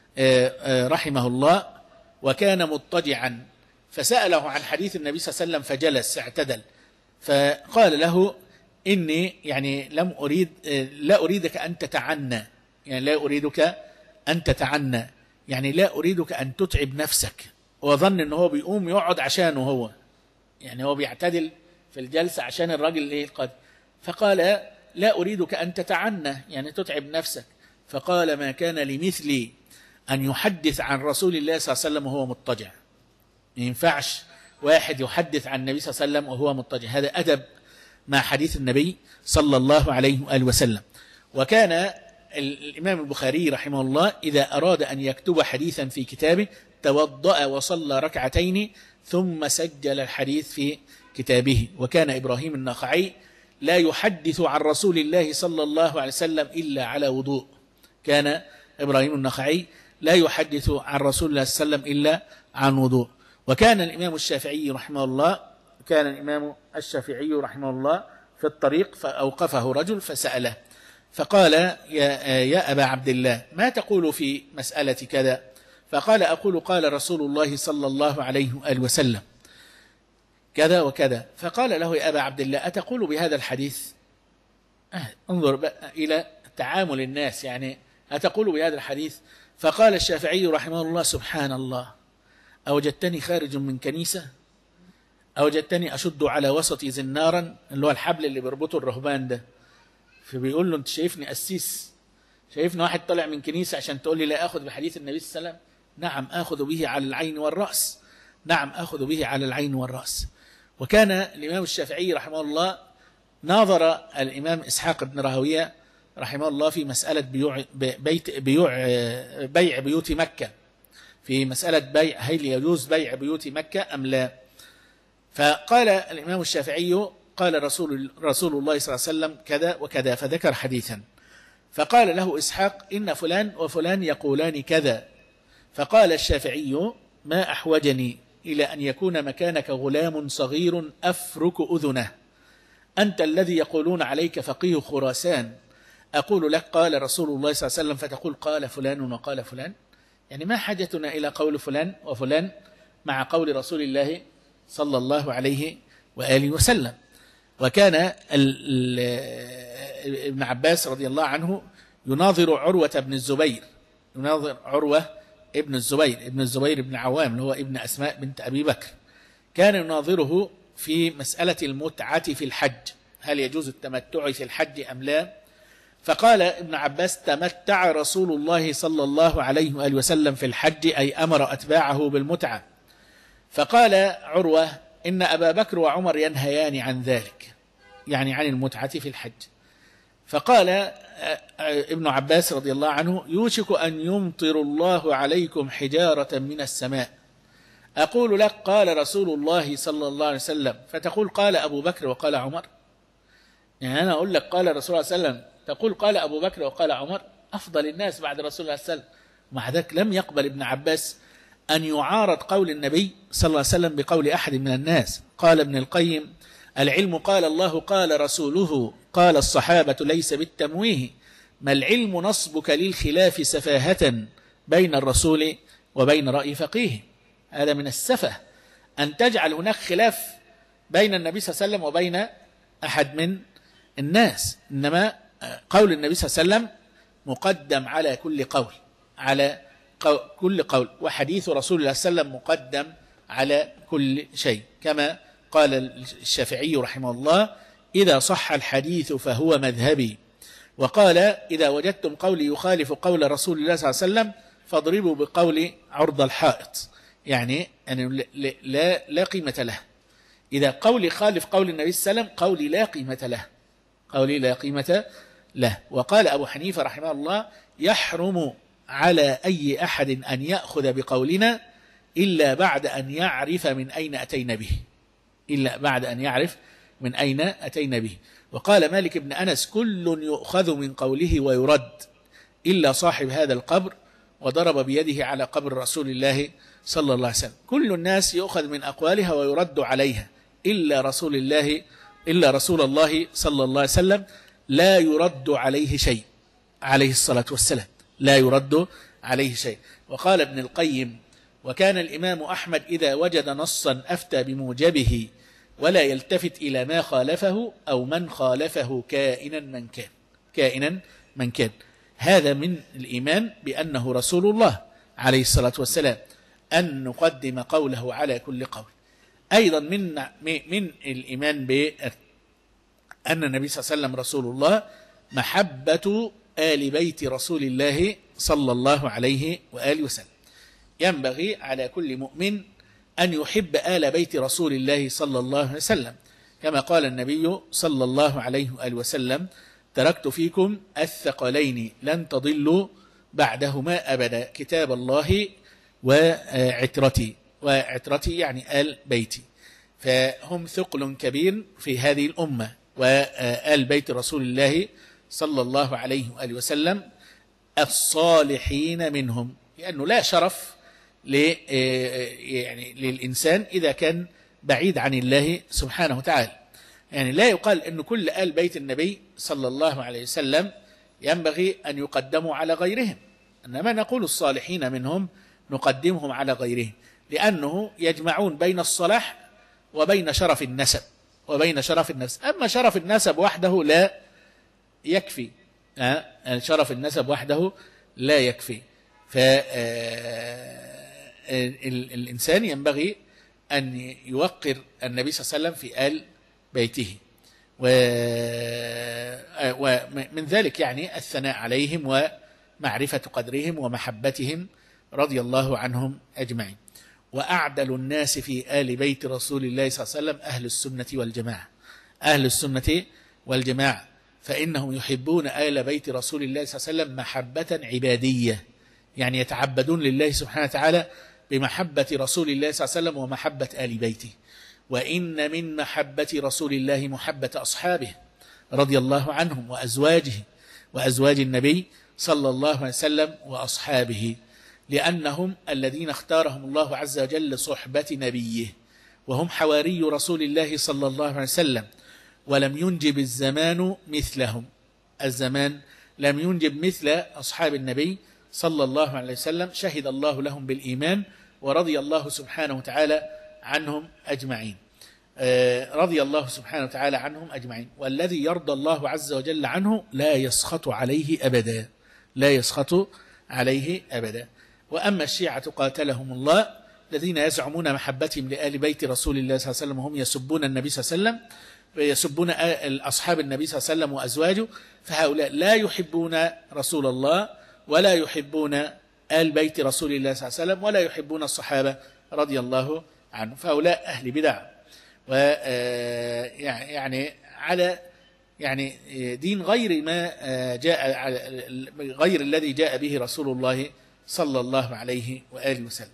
رحمه الله وكان مضطجعا فسأله عن حديث النبي صلى الله عليه وسلم فجلس اعتدل، فقال له إني يعني لم أريد لا أريدك أن تتعنى، يعني لا أريدك أن تتعنى يعني لا أريدك أن تتعب نفسك، وظن أنه هو بيقوم يقعد عشانه هو، يعني هو بيعتدل في الجلسة عشان الراجل ايه القادم، فقال لا أريدك أن تتعنى يعني تتعب نفسك. فقال ما كان لمثلي أن يحدث عن رسول الله صلى الله عليه وسلم وهو مضطجع، ما ينفعش واحد يحدث عن النبي صلى الله عليه وسلم وهو مضطجع، هذا أدب مع حديث النبي صلى الله عليه وآله وسلم. وكان الإمام البخاري رحمه الله إذا أراد أن يكتب حديثا في كتابه توضأ وصلى ركعتين ثم سجل الحديث في كتابه. وكان إبراهيم النخعي لا يحدث عن رسول الله صلى الله عليه وسلم إلا على وضوء، كان إبراهيم النخعي لا يحدث عن رسول الله صلى الله عليه وسلم إلا عن وضوء. وكان الإمام الشافعي رحمه الله كان الإمام الشافعي رحمه الله في الطريق فأوقفه رجل فسأله فقال يا, يا أبا عبد الله ما تقول في مسألة كذا؟ فقال أقول قال رسول الله صلى الله عليه وآله وسلم كذا وكذا. فقال له يا أبا عبد الله أتقول بهذا الحديث؟ أه انظر إلى تعامل الناس، يعني أتقول بهذا الحديث؟ فقال الشافعي رحمه الله سبحان الله أوجدتني خارج من كنيسة، أوجدتني أشد على وسطي زنارا، اللي هو الحبل اللي بيربطه الرهبان ده، فبيقول له أنت شايفني قسيس، شايفني واحد طالع من كنيسة عشان تقول لي لا أخذ بحديث النبي صلى الله عليه وسلم؟ نعم أخذ به على العين والرأس، نعم أخذ به على العين والرأس. وكان الإمام الشافعي رحمه الله ناظر الإمام إسحاق بن راهويه رحمه الله في مسألة بيوع بيت بيوع بيع بيوت مكة، في مسألة بيع هل يجوز بيع بيوت مكة أم لا؟ فقال الإمام الشافعي قال رسول رسول الله صلى الله عليه وسلم كذا وكذا، فذكر حديثا، فقال له إسحاق إن فلان وفلان يقولان كذا، فقال الشافعي ما أحوجني إلى أن يكون مكانك غلام صغير أفرك أذنه، أنت الذي يقولون عليك فقيه خراسان، أقول لك قال رسول الله صلى الله عليه وسلم فتقول قال فلان وقال فلان، يعني ما حاجتنا إلى قول فلان وفلان مع قول رسول الله صلى الله عليه وآله وسلم. وكان ابن عباس رضي الله عنه يناظر عروة بن الزبير، يناظر عروة ابن الزبير ابن الزبير بن عوام اللي هو ابن أسماء بنت أبي بكر، كان يناظره في مسألة المتعة في الحج، هل يجوز التمتع في الحج أم لا؟ فقال ابن عباس تمتع رسول الله صلى الله عليه وآله وسلم في الحج، أي أمر أتباعه بالمتعة. فقال عروة إن أبا بكر وعمر ينهيان عن ذلك، يعني عن المتعة في الحج. فقال ابن عباس رضي الله عنه يوشك أن يمطر الله عليكم حجارة من السماء، أقول لك قال رسول الله صلى الله عليه وسلم فتقول قال أبو بكر وقال عمر، يعني أنا أقول لك قال رسول الله صلى الله عليه وسلم تقول قال أبو بكر وقال عمر أفضل الناس بعد رسول الله صلى الله عليه وسلم. مع ذلك لم يقبل ابن عباس أن يعارض قول النبي صلى الله عليه وسلم بقول أحد من الناس. قال ابن القيم العلم قال الله قال رسوله قال الصحابة ليس بالتمويه، ما العلم نصبك للخلاف سفاهة بين الرسول وبين رأي فقيه. هذا من السفه أن تجعل هناك خلاف بين النبي صلى الله عليه وسلم وبين أحد من الناس، إنما قول النبي صلى الله عليه وسلم مقدم على كل قول، على قول كل قول، وحديث رسول الله صلى الله عليه وسلم مقدم على كل شيء، كما قال الشافعي رحمه الله إذا صح الحديث فهو مذهبي. وقال إذا وجدتم قولي يخالف قول رسول الله صلى الله عليه وسلم فاضربوا بقول عرض الحائط، يعني أن لا, لا قيمة له. إذا قولي خالف قول النبي صلى الله عليه وسلم قولي لا قيمة له، قولي لا قيمة له. وقال أبو حنيفة رحمه الله يحرم على أي أحد أن يأخذ بقولنا إلا بعد أن يعرف من أين أتينا به، إلا بعد أن يعرف من أين أتينا به. وقال مالك بن أنس كل يؤخذ من قوله ويرد إلا صاحب هذا القبر، وضرب بيده على قبر رسول الله صلى الله عليه وسلم. كل الناس يؤخذ من أقوالها ويرد عليها إلا رسول الله إلا رسول الله صلى الله عليه وسلم لا يرد عليه شيء عليه الصلاة والسلام، لا يرد عليه شيء. وقال ابن القيم وكان الإمام أحمد إذا وجد نصا أفتى بموجبه ولا يلتفت إلى ما خالفه أو من خالفه كائنا من كان، كائنا من كان. هذا من الإيمان بأنه رسول الله عليه الصلاة والسلام، أن نقدم قوله على كل قول. أيضا من من الإيمان بأن النبي صلى الله عليه وسلم رسول الله محبة آل بيت رسول الله صلى الله عليه وآله وسلم. ينبغي على كل مؤمن أن يحب آل بيت رسول الله صلى الله عليه وسلم، كما قال النبي صلى الله عليه وآله وسلم تركت فيكم الثقلين لن تضلوا بعدهما أبدا، كتاب الله وعترتي، وعترتي يعني آل بيتي. فهم ثقل كبير في هذه الأمة، وآل بيت رسول الله صلى الله عليه وآله وسلم الصالحين منهم، لأنه لا شرف يعني للإنسان إذا كان بعيد عن الله سبحانه وتعالى. يعني لا يقال أن كل آل بيت النبي صلى الله عليه وسلم ينبغي أن يقدموا على غيرهم، إنما نقول الصالحين منهم نقدمهم على غيرهم، لأنه يجمعون بين الصلاح وبين شرف النسب وبين شرف النسب. أما شرف النسب وحده لا يكفي، شرف النسب وحده لا يكفي. فالإنسان ينبغي أن يوقر النبي صلى الله عليه وسلم في آل بيته، ومن ذلك يعني الثناء عليهم ومعرفة قدرهم ومحبتهم رضي الله عنهم أجمعين. وأعدل الناس في آل بيت رسول الله صلى الله عليه وسلم أهل السنة والجماعة، أهل السنة والجماعة، فإنهم يحبون آل بيت رسول الله صلى الله عليه وسلم محبة عبادية، يعني يتعبدون لله سبحانه وتعالى بمحبة رسول الله صلى الله عليه وسلم ومحبة آل بيته. وإن من محبة رسول الله محبة أصحابه رضي الله عنهم وأزواجه وأزواج النبي صلى الله عليه وسلم وأصحابه، لأنهم الذين اختارهم الله عز وجل صحبة نبيه، وهم حواري رسول الله صلى الله عليه وسلم، ولم ينجب الزمان مثلهم، الزمان لم ينجب مثل أصحاب النبي صلى الله عليه وسلم. شهد الله لهم بالإيمان ورضي الله سبحانه وتعالى عنهم أجمعين، رضي الله سبحانه وتعالى عنهم أجمعين. والذي يرضى الله عز وجل عنه لا يسخط عليه أبدا، لا يسخط عليه أبدا. وأما الشيعة قاتلهم الله الذين يزعمون محبتهم لآل بيت رسول الله صلى الله عليه وسلم وهم يسبون النبي صلى الله عليه وسلم ويسبون أصحاب النبي صلى الله عليه وسلم وأزواجه، فهؤلاء لا يحبون رسول الله ولا يحبون آل بيت رسول الله صلى الله عليه وسلم ولا يحبون الصحابة رضي الله عنهم، فهؤلاء أهل بدع، ويعني على يعني دين غير ما جاء، غير الذي جاء به رسول الله صلى الله عليه وآله وسلم.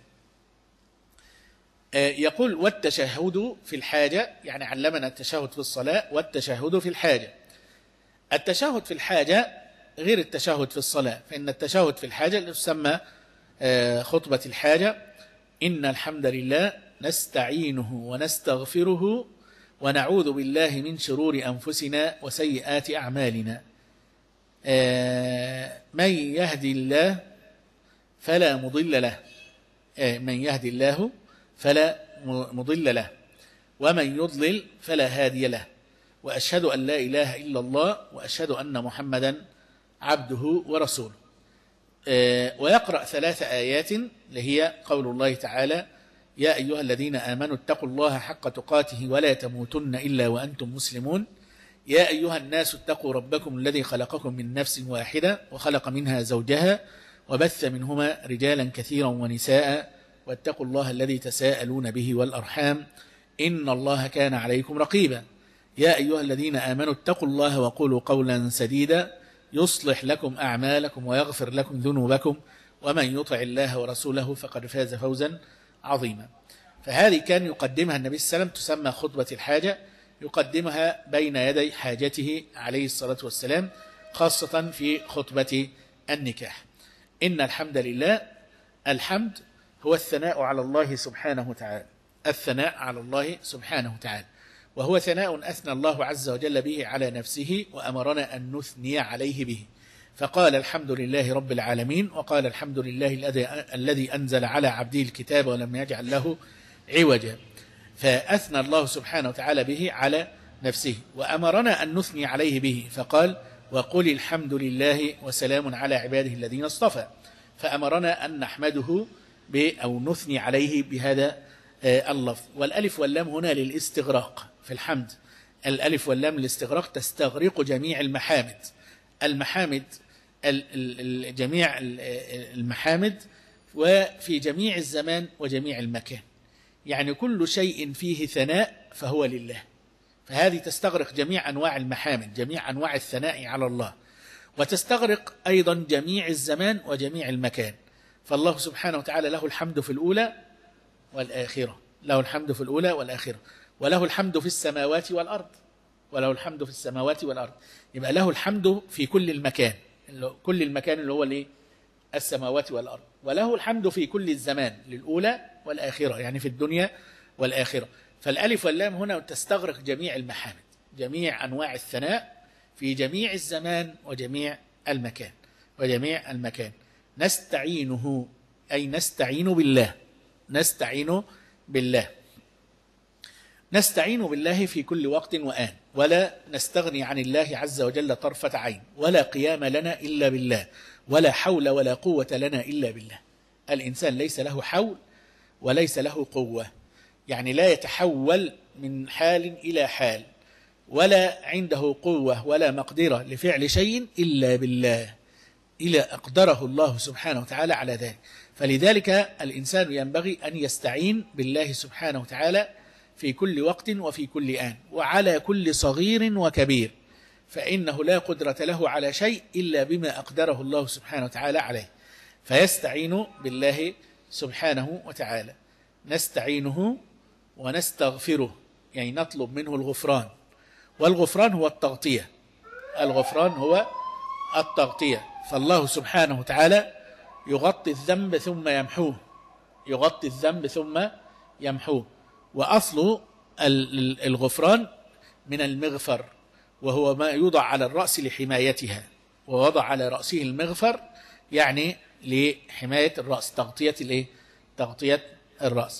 يقول والتشهد في الحاجة، يعني علمنا التشهد في الصلاة والتشهد في الحاجة. التشهد في الحاجة غير التشهد في الصلاة، فإن التشهد في الحاجة اللي تسمى خطبة الحاجة: إن الحمد لله نستعينه ونستغفره ونعوذ بالله من شرور أنفسنا وسيئات أعمالنا، من يهدي الله فلا مضل له من يهدي الله فلا مضل له ومن يضلل فلا هادي له، وأشهد أن لا إله إلا الله وأشهد أن محمدا عبده ورسوله. ويقرأ ثلاث آيات اللي هي قول الله تعالى: يا أيها الذين آمنوا اتقوا الله حق تقاته ولا تموتن إلا وأنتم مسلمون، يا أيها الناس اتقوا ربكم الذي خلقكم من نفس واحدة وخلق منها زوجها وبث منهما رجالا كثيرا ونساء، واتقوا الله الذي تساءلون به والأرحام إن الله كان عليكم رقيبا، يا أيها الذين آمنوا اتقوا الله وقولوا قولا سديدا يصلح لكم أعمالكم ويغفر لكم ذنوبكم ومن يطع الله ورسوله فقد فاز فوزا عظيما. فهذه كان يقدمها النبي صلى الله عليه وسلم، تسمى خطبة الحاجة، يقدمها بين يدي حاجته عليه الصلاة والسلام، خاصة في خطبة النكاح. إن الحمد لله، الحمد هو الثناء على الله سبحانه وتعالى، الثناء على الله سبحانه وتعالى، وهو ثناء أثنى الله عز وجل به على نفسه وأمرنا أن نثني عليه به، فقال الحمد لله رب العالمين، وقال الحمد لله الذي أنزل على عبده الكتاب ولم يجعل له عوجا، فأثنى الله سبحانه وتعالى به على نفسه، وأمرنا أن نثني عليه به، فقال وقل الحمد لله وسلام على عباده الذين اصطفى، فأمرنا أن نحمده أو نثني عليه بهذا اللفظ. والألف واللام هنا للاستغراق في الحمد، الألف واللام للاستغراق تستغرق جميع المحامد، المحامد جميع المحامد وفي جميع الزمان وجميع المكان، يعني كل شيء فيه ثناء فهو لله، فهذه تستغرق جميع أنواع المحامد، جميع أنواع الثناء على الله، وتستغرق أيضا جميع الزمان وجميع المكان. فالله سبحانه وتعالى له الحمد في الأولى والآخرة، له الحمد في الأولى والآخرة، وله الحمد في السماوات والأرض، وله الحمد في السماوات والأرض، يبقى له الحمد في كل المكان، كل المكان اللي هو الايه؟ السماوات والأرض، وله الحمد في كل الزمان، للأولى والآخرة، يعني في الدنيا والآخرة. فالألف واللام هنا تستغرق جميع المحامد، جميع أنواع الثناء في جميع الزمان وجميع المكان وجميع المكان. نستعينه أي نستعين بالله، نستعين بالله، نستعين بالله في كل وقت وآن، ولا نستغني عن الله عز وجل طرفة عين، ولا قيام لنا إلا بالله، ولا حول ولا قوة لنا إلا بالله. الإنسان ليس له حول وليس له قوة، يعني لا يتحول من حال إلى حال، ولا عنده قوة ولا مقدرة لفعل شيء إلا بالله، إلى أقدره الله سبحانه وتعالى على ذلك. فلذلك الإنسان ينبغي أن يستعين بالله سبحانه وتعالى في كل وقت وفي كل آن، وعلى كل صغير وكبير، فإنه لا قدرة له على شيء إلا بما أقدره الله سبحانه وتعالى عليه، فيستعين بالله سبحانه وتعالى. نستعينه ونستغفره، يعني نطلب منه الغفران، والغفران هو التغطية، الغفران هو التغطية، فالله سبحانه وتعالى يغطي الذنب ثم يمحوه، يغطي الذنب ثم يمحوه. وأصل الغفران من المغفر، وهو ما يوضع على الرأس لحمايتها، ووضع على رأسه المغفر يعني لحماية الرأس، تغطية الايه؟ تغطية الرأس.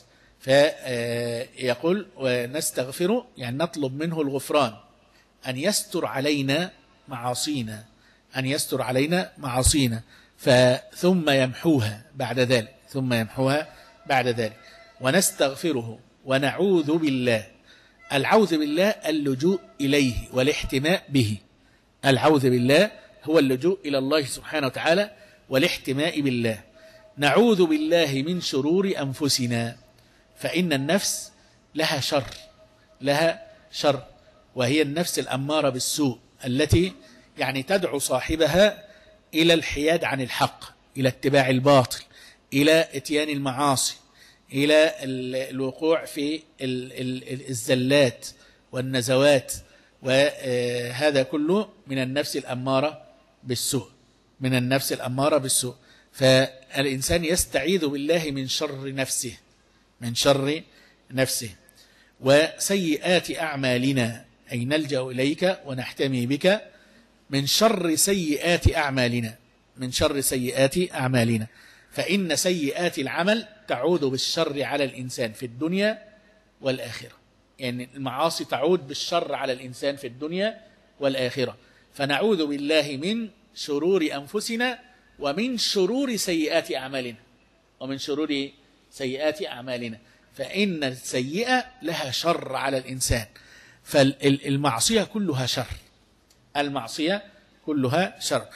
فيقول ونستغفره، يعني نطلب منه الغفران، أن يستر علينا معاصينا، أن يستر علينا معاصينا، ثم يمحوها بعد ذلك، ثم يمحوها بعد ذلك. ونستغفره ونعوذ بالله، العوذ بالله اللجوء إليه والاحتماء به، العوذ بالله هو اللجوء إلى الله سبحانه وتعالى والاحتماء بالله. نعوذ بالله من شرور أنفسنا، فإن النفس لها شر، لها شر، وهي النفس الأمارة بالسوء التي يعني تدعو صاحبها إلى الحياد عن الحق، إلى اتباع الباطل، إلى اتيان المعاصي، إلى الوقوع في الزلات والنزوات وهذا كله من النفس الأمارة بالسوء، من النفس الأمارة بالسوء. فالإنسان يستعيذ بالله من شر نفسه، من شر نفسه. وسيئات أعمالنا، أي نلجأ إليك ونحتمي بك من شر سيئات أعمالنا، من شر سيئات أعمالنا. فإن سيئات العمل تعود بالشر على الإنسان في الدنيا والآخرة، يعني المعاصي تعود بالشر على الإنسان في الدنيا والآخرة. فنعوذ بالله من شرور أنفسنا ومن شرور سيئات أعمالنا، ومن شرور سيئات أعمالنا. فإن السيئة لها شر على الإنسان، فالمعصية كلها شر، المعصية كلها شر.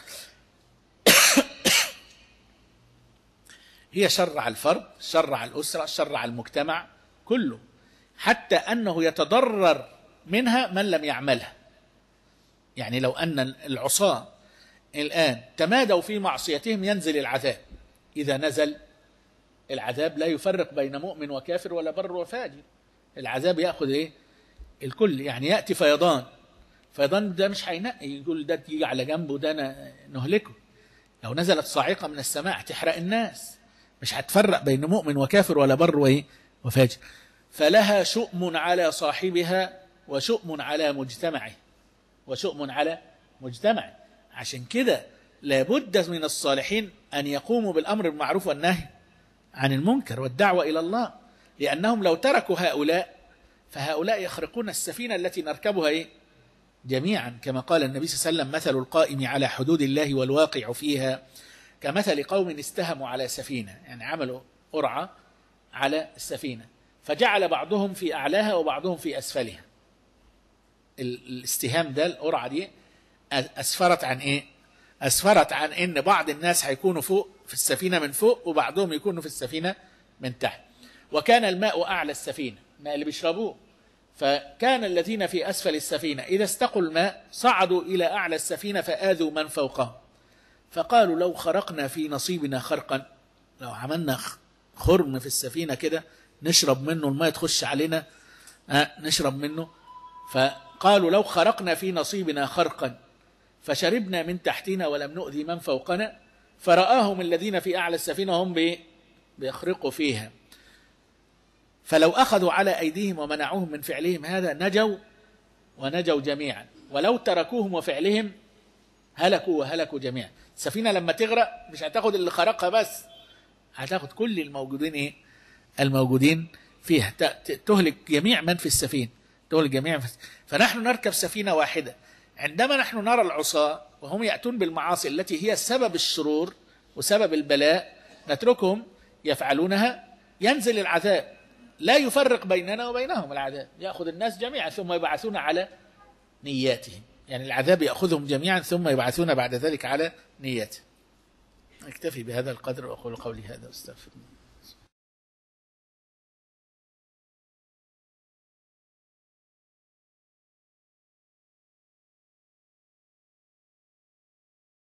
هي شر على الفرد، شر على الأسرة، شر على المجتمع كله، حتى أنه يتضرر منها من لم يعملها. يعني لو أن العصاة الآن تمادوا في معصيتهم ينزل العذاب، إذا نزل العذاب لا يفرق بين مؤمن وكافر ولا بر وفاجر، العذاب يأخذ إيه؟ الكل. يعني يأتي فيضان، فيضان ده مش هينقي يقول ده تيجي على جنبه ده نهلكه. لو نزلت صاعقة من السماء تحرق الناس، مش هتفرق بين مؤمن وكافر ولا بر وإيه؟ وفاجر. فلها شؤم على صاحبها وشؤم على مجتمعه، وشؤم على مجتمعه. عشان كده لابد من الصالحين أن يقوموا بالأمر بالمعروف والنهي عن المنكر والدعوة إلى الله، لأنهم لو تركوا هؤلاء فهؤلاء يخرقون السفينة التي نركبها إيه؟ جميعا، كما قال النبي صلى الله عليه وسلم: مثل القائم على حدود الله والواقع فيها كمثل قوم استهموا على سفينة، يعني عملوا قرعة على السفينة فجعل بعضهم في أعلاها وبعضهم في أسفلها. الاستهام ده، القرعة دي أسفرت عن إيه؟ أسفرت عن إن بعض الناس هيكونوا فوق في السفينة من فوق وبعضهم يكونوا في السفينة من تحت. وكان الماء أعلى السفينة، الماء اللي بيشربوه، فكان الذين في أسفل السفينة إذا استقوا الماء صعدوا إلى أعلى السفينة فآذوا من فوقهم، فقالوا لو خرقنا في نصيبنا خرقا، لو عملنا خرم في السفينة كده نشرب منه، الماء تخش علينا أه نشرب منه. فقالوا لو خرقنا في نصيبنا خرقا فشربنا من تحتنا ولم نؤذي من فوقنا، فرآهم الذين في أعلى السفينة هم بيخرقوا فيها، فلو أخذوا على أيديهم ومنعوهم من فعلهم هذا نجوا ونجوا جميعا، ولو تركوهم وفعلهم هلكوا وهلكوا جميعا. السفينة لما تغرق مش هتاخد اللي خرقها بس، هتاخد كل الموجودين إيه؟ الموجودين فيها، تهلك جميع من في السفينة، تهلك جميع. فنحن نركب سفينة واحدة. عندما نحن نرى العصاة وهم يأتون بالمعاصي التي هي سبب الشرور وسبب البلاء نتركهم يفعلونها، ينزل العذاب لا يفرق بيننا وبينهم، العذاب يأخذ الناس جميعا ثم يبعثون على نياتهم، يعني العذاب يأخذهم جميعا ثم يبعثون بعد ذلك على نياتهم. أكتفي بهذا القدر وأقول قولي هذا واستغفر الله.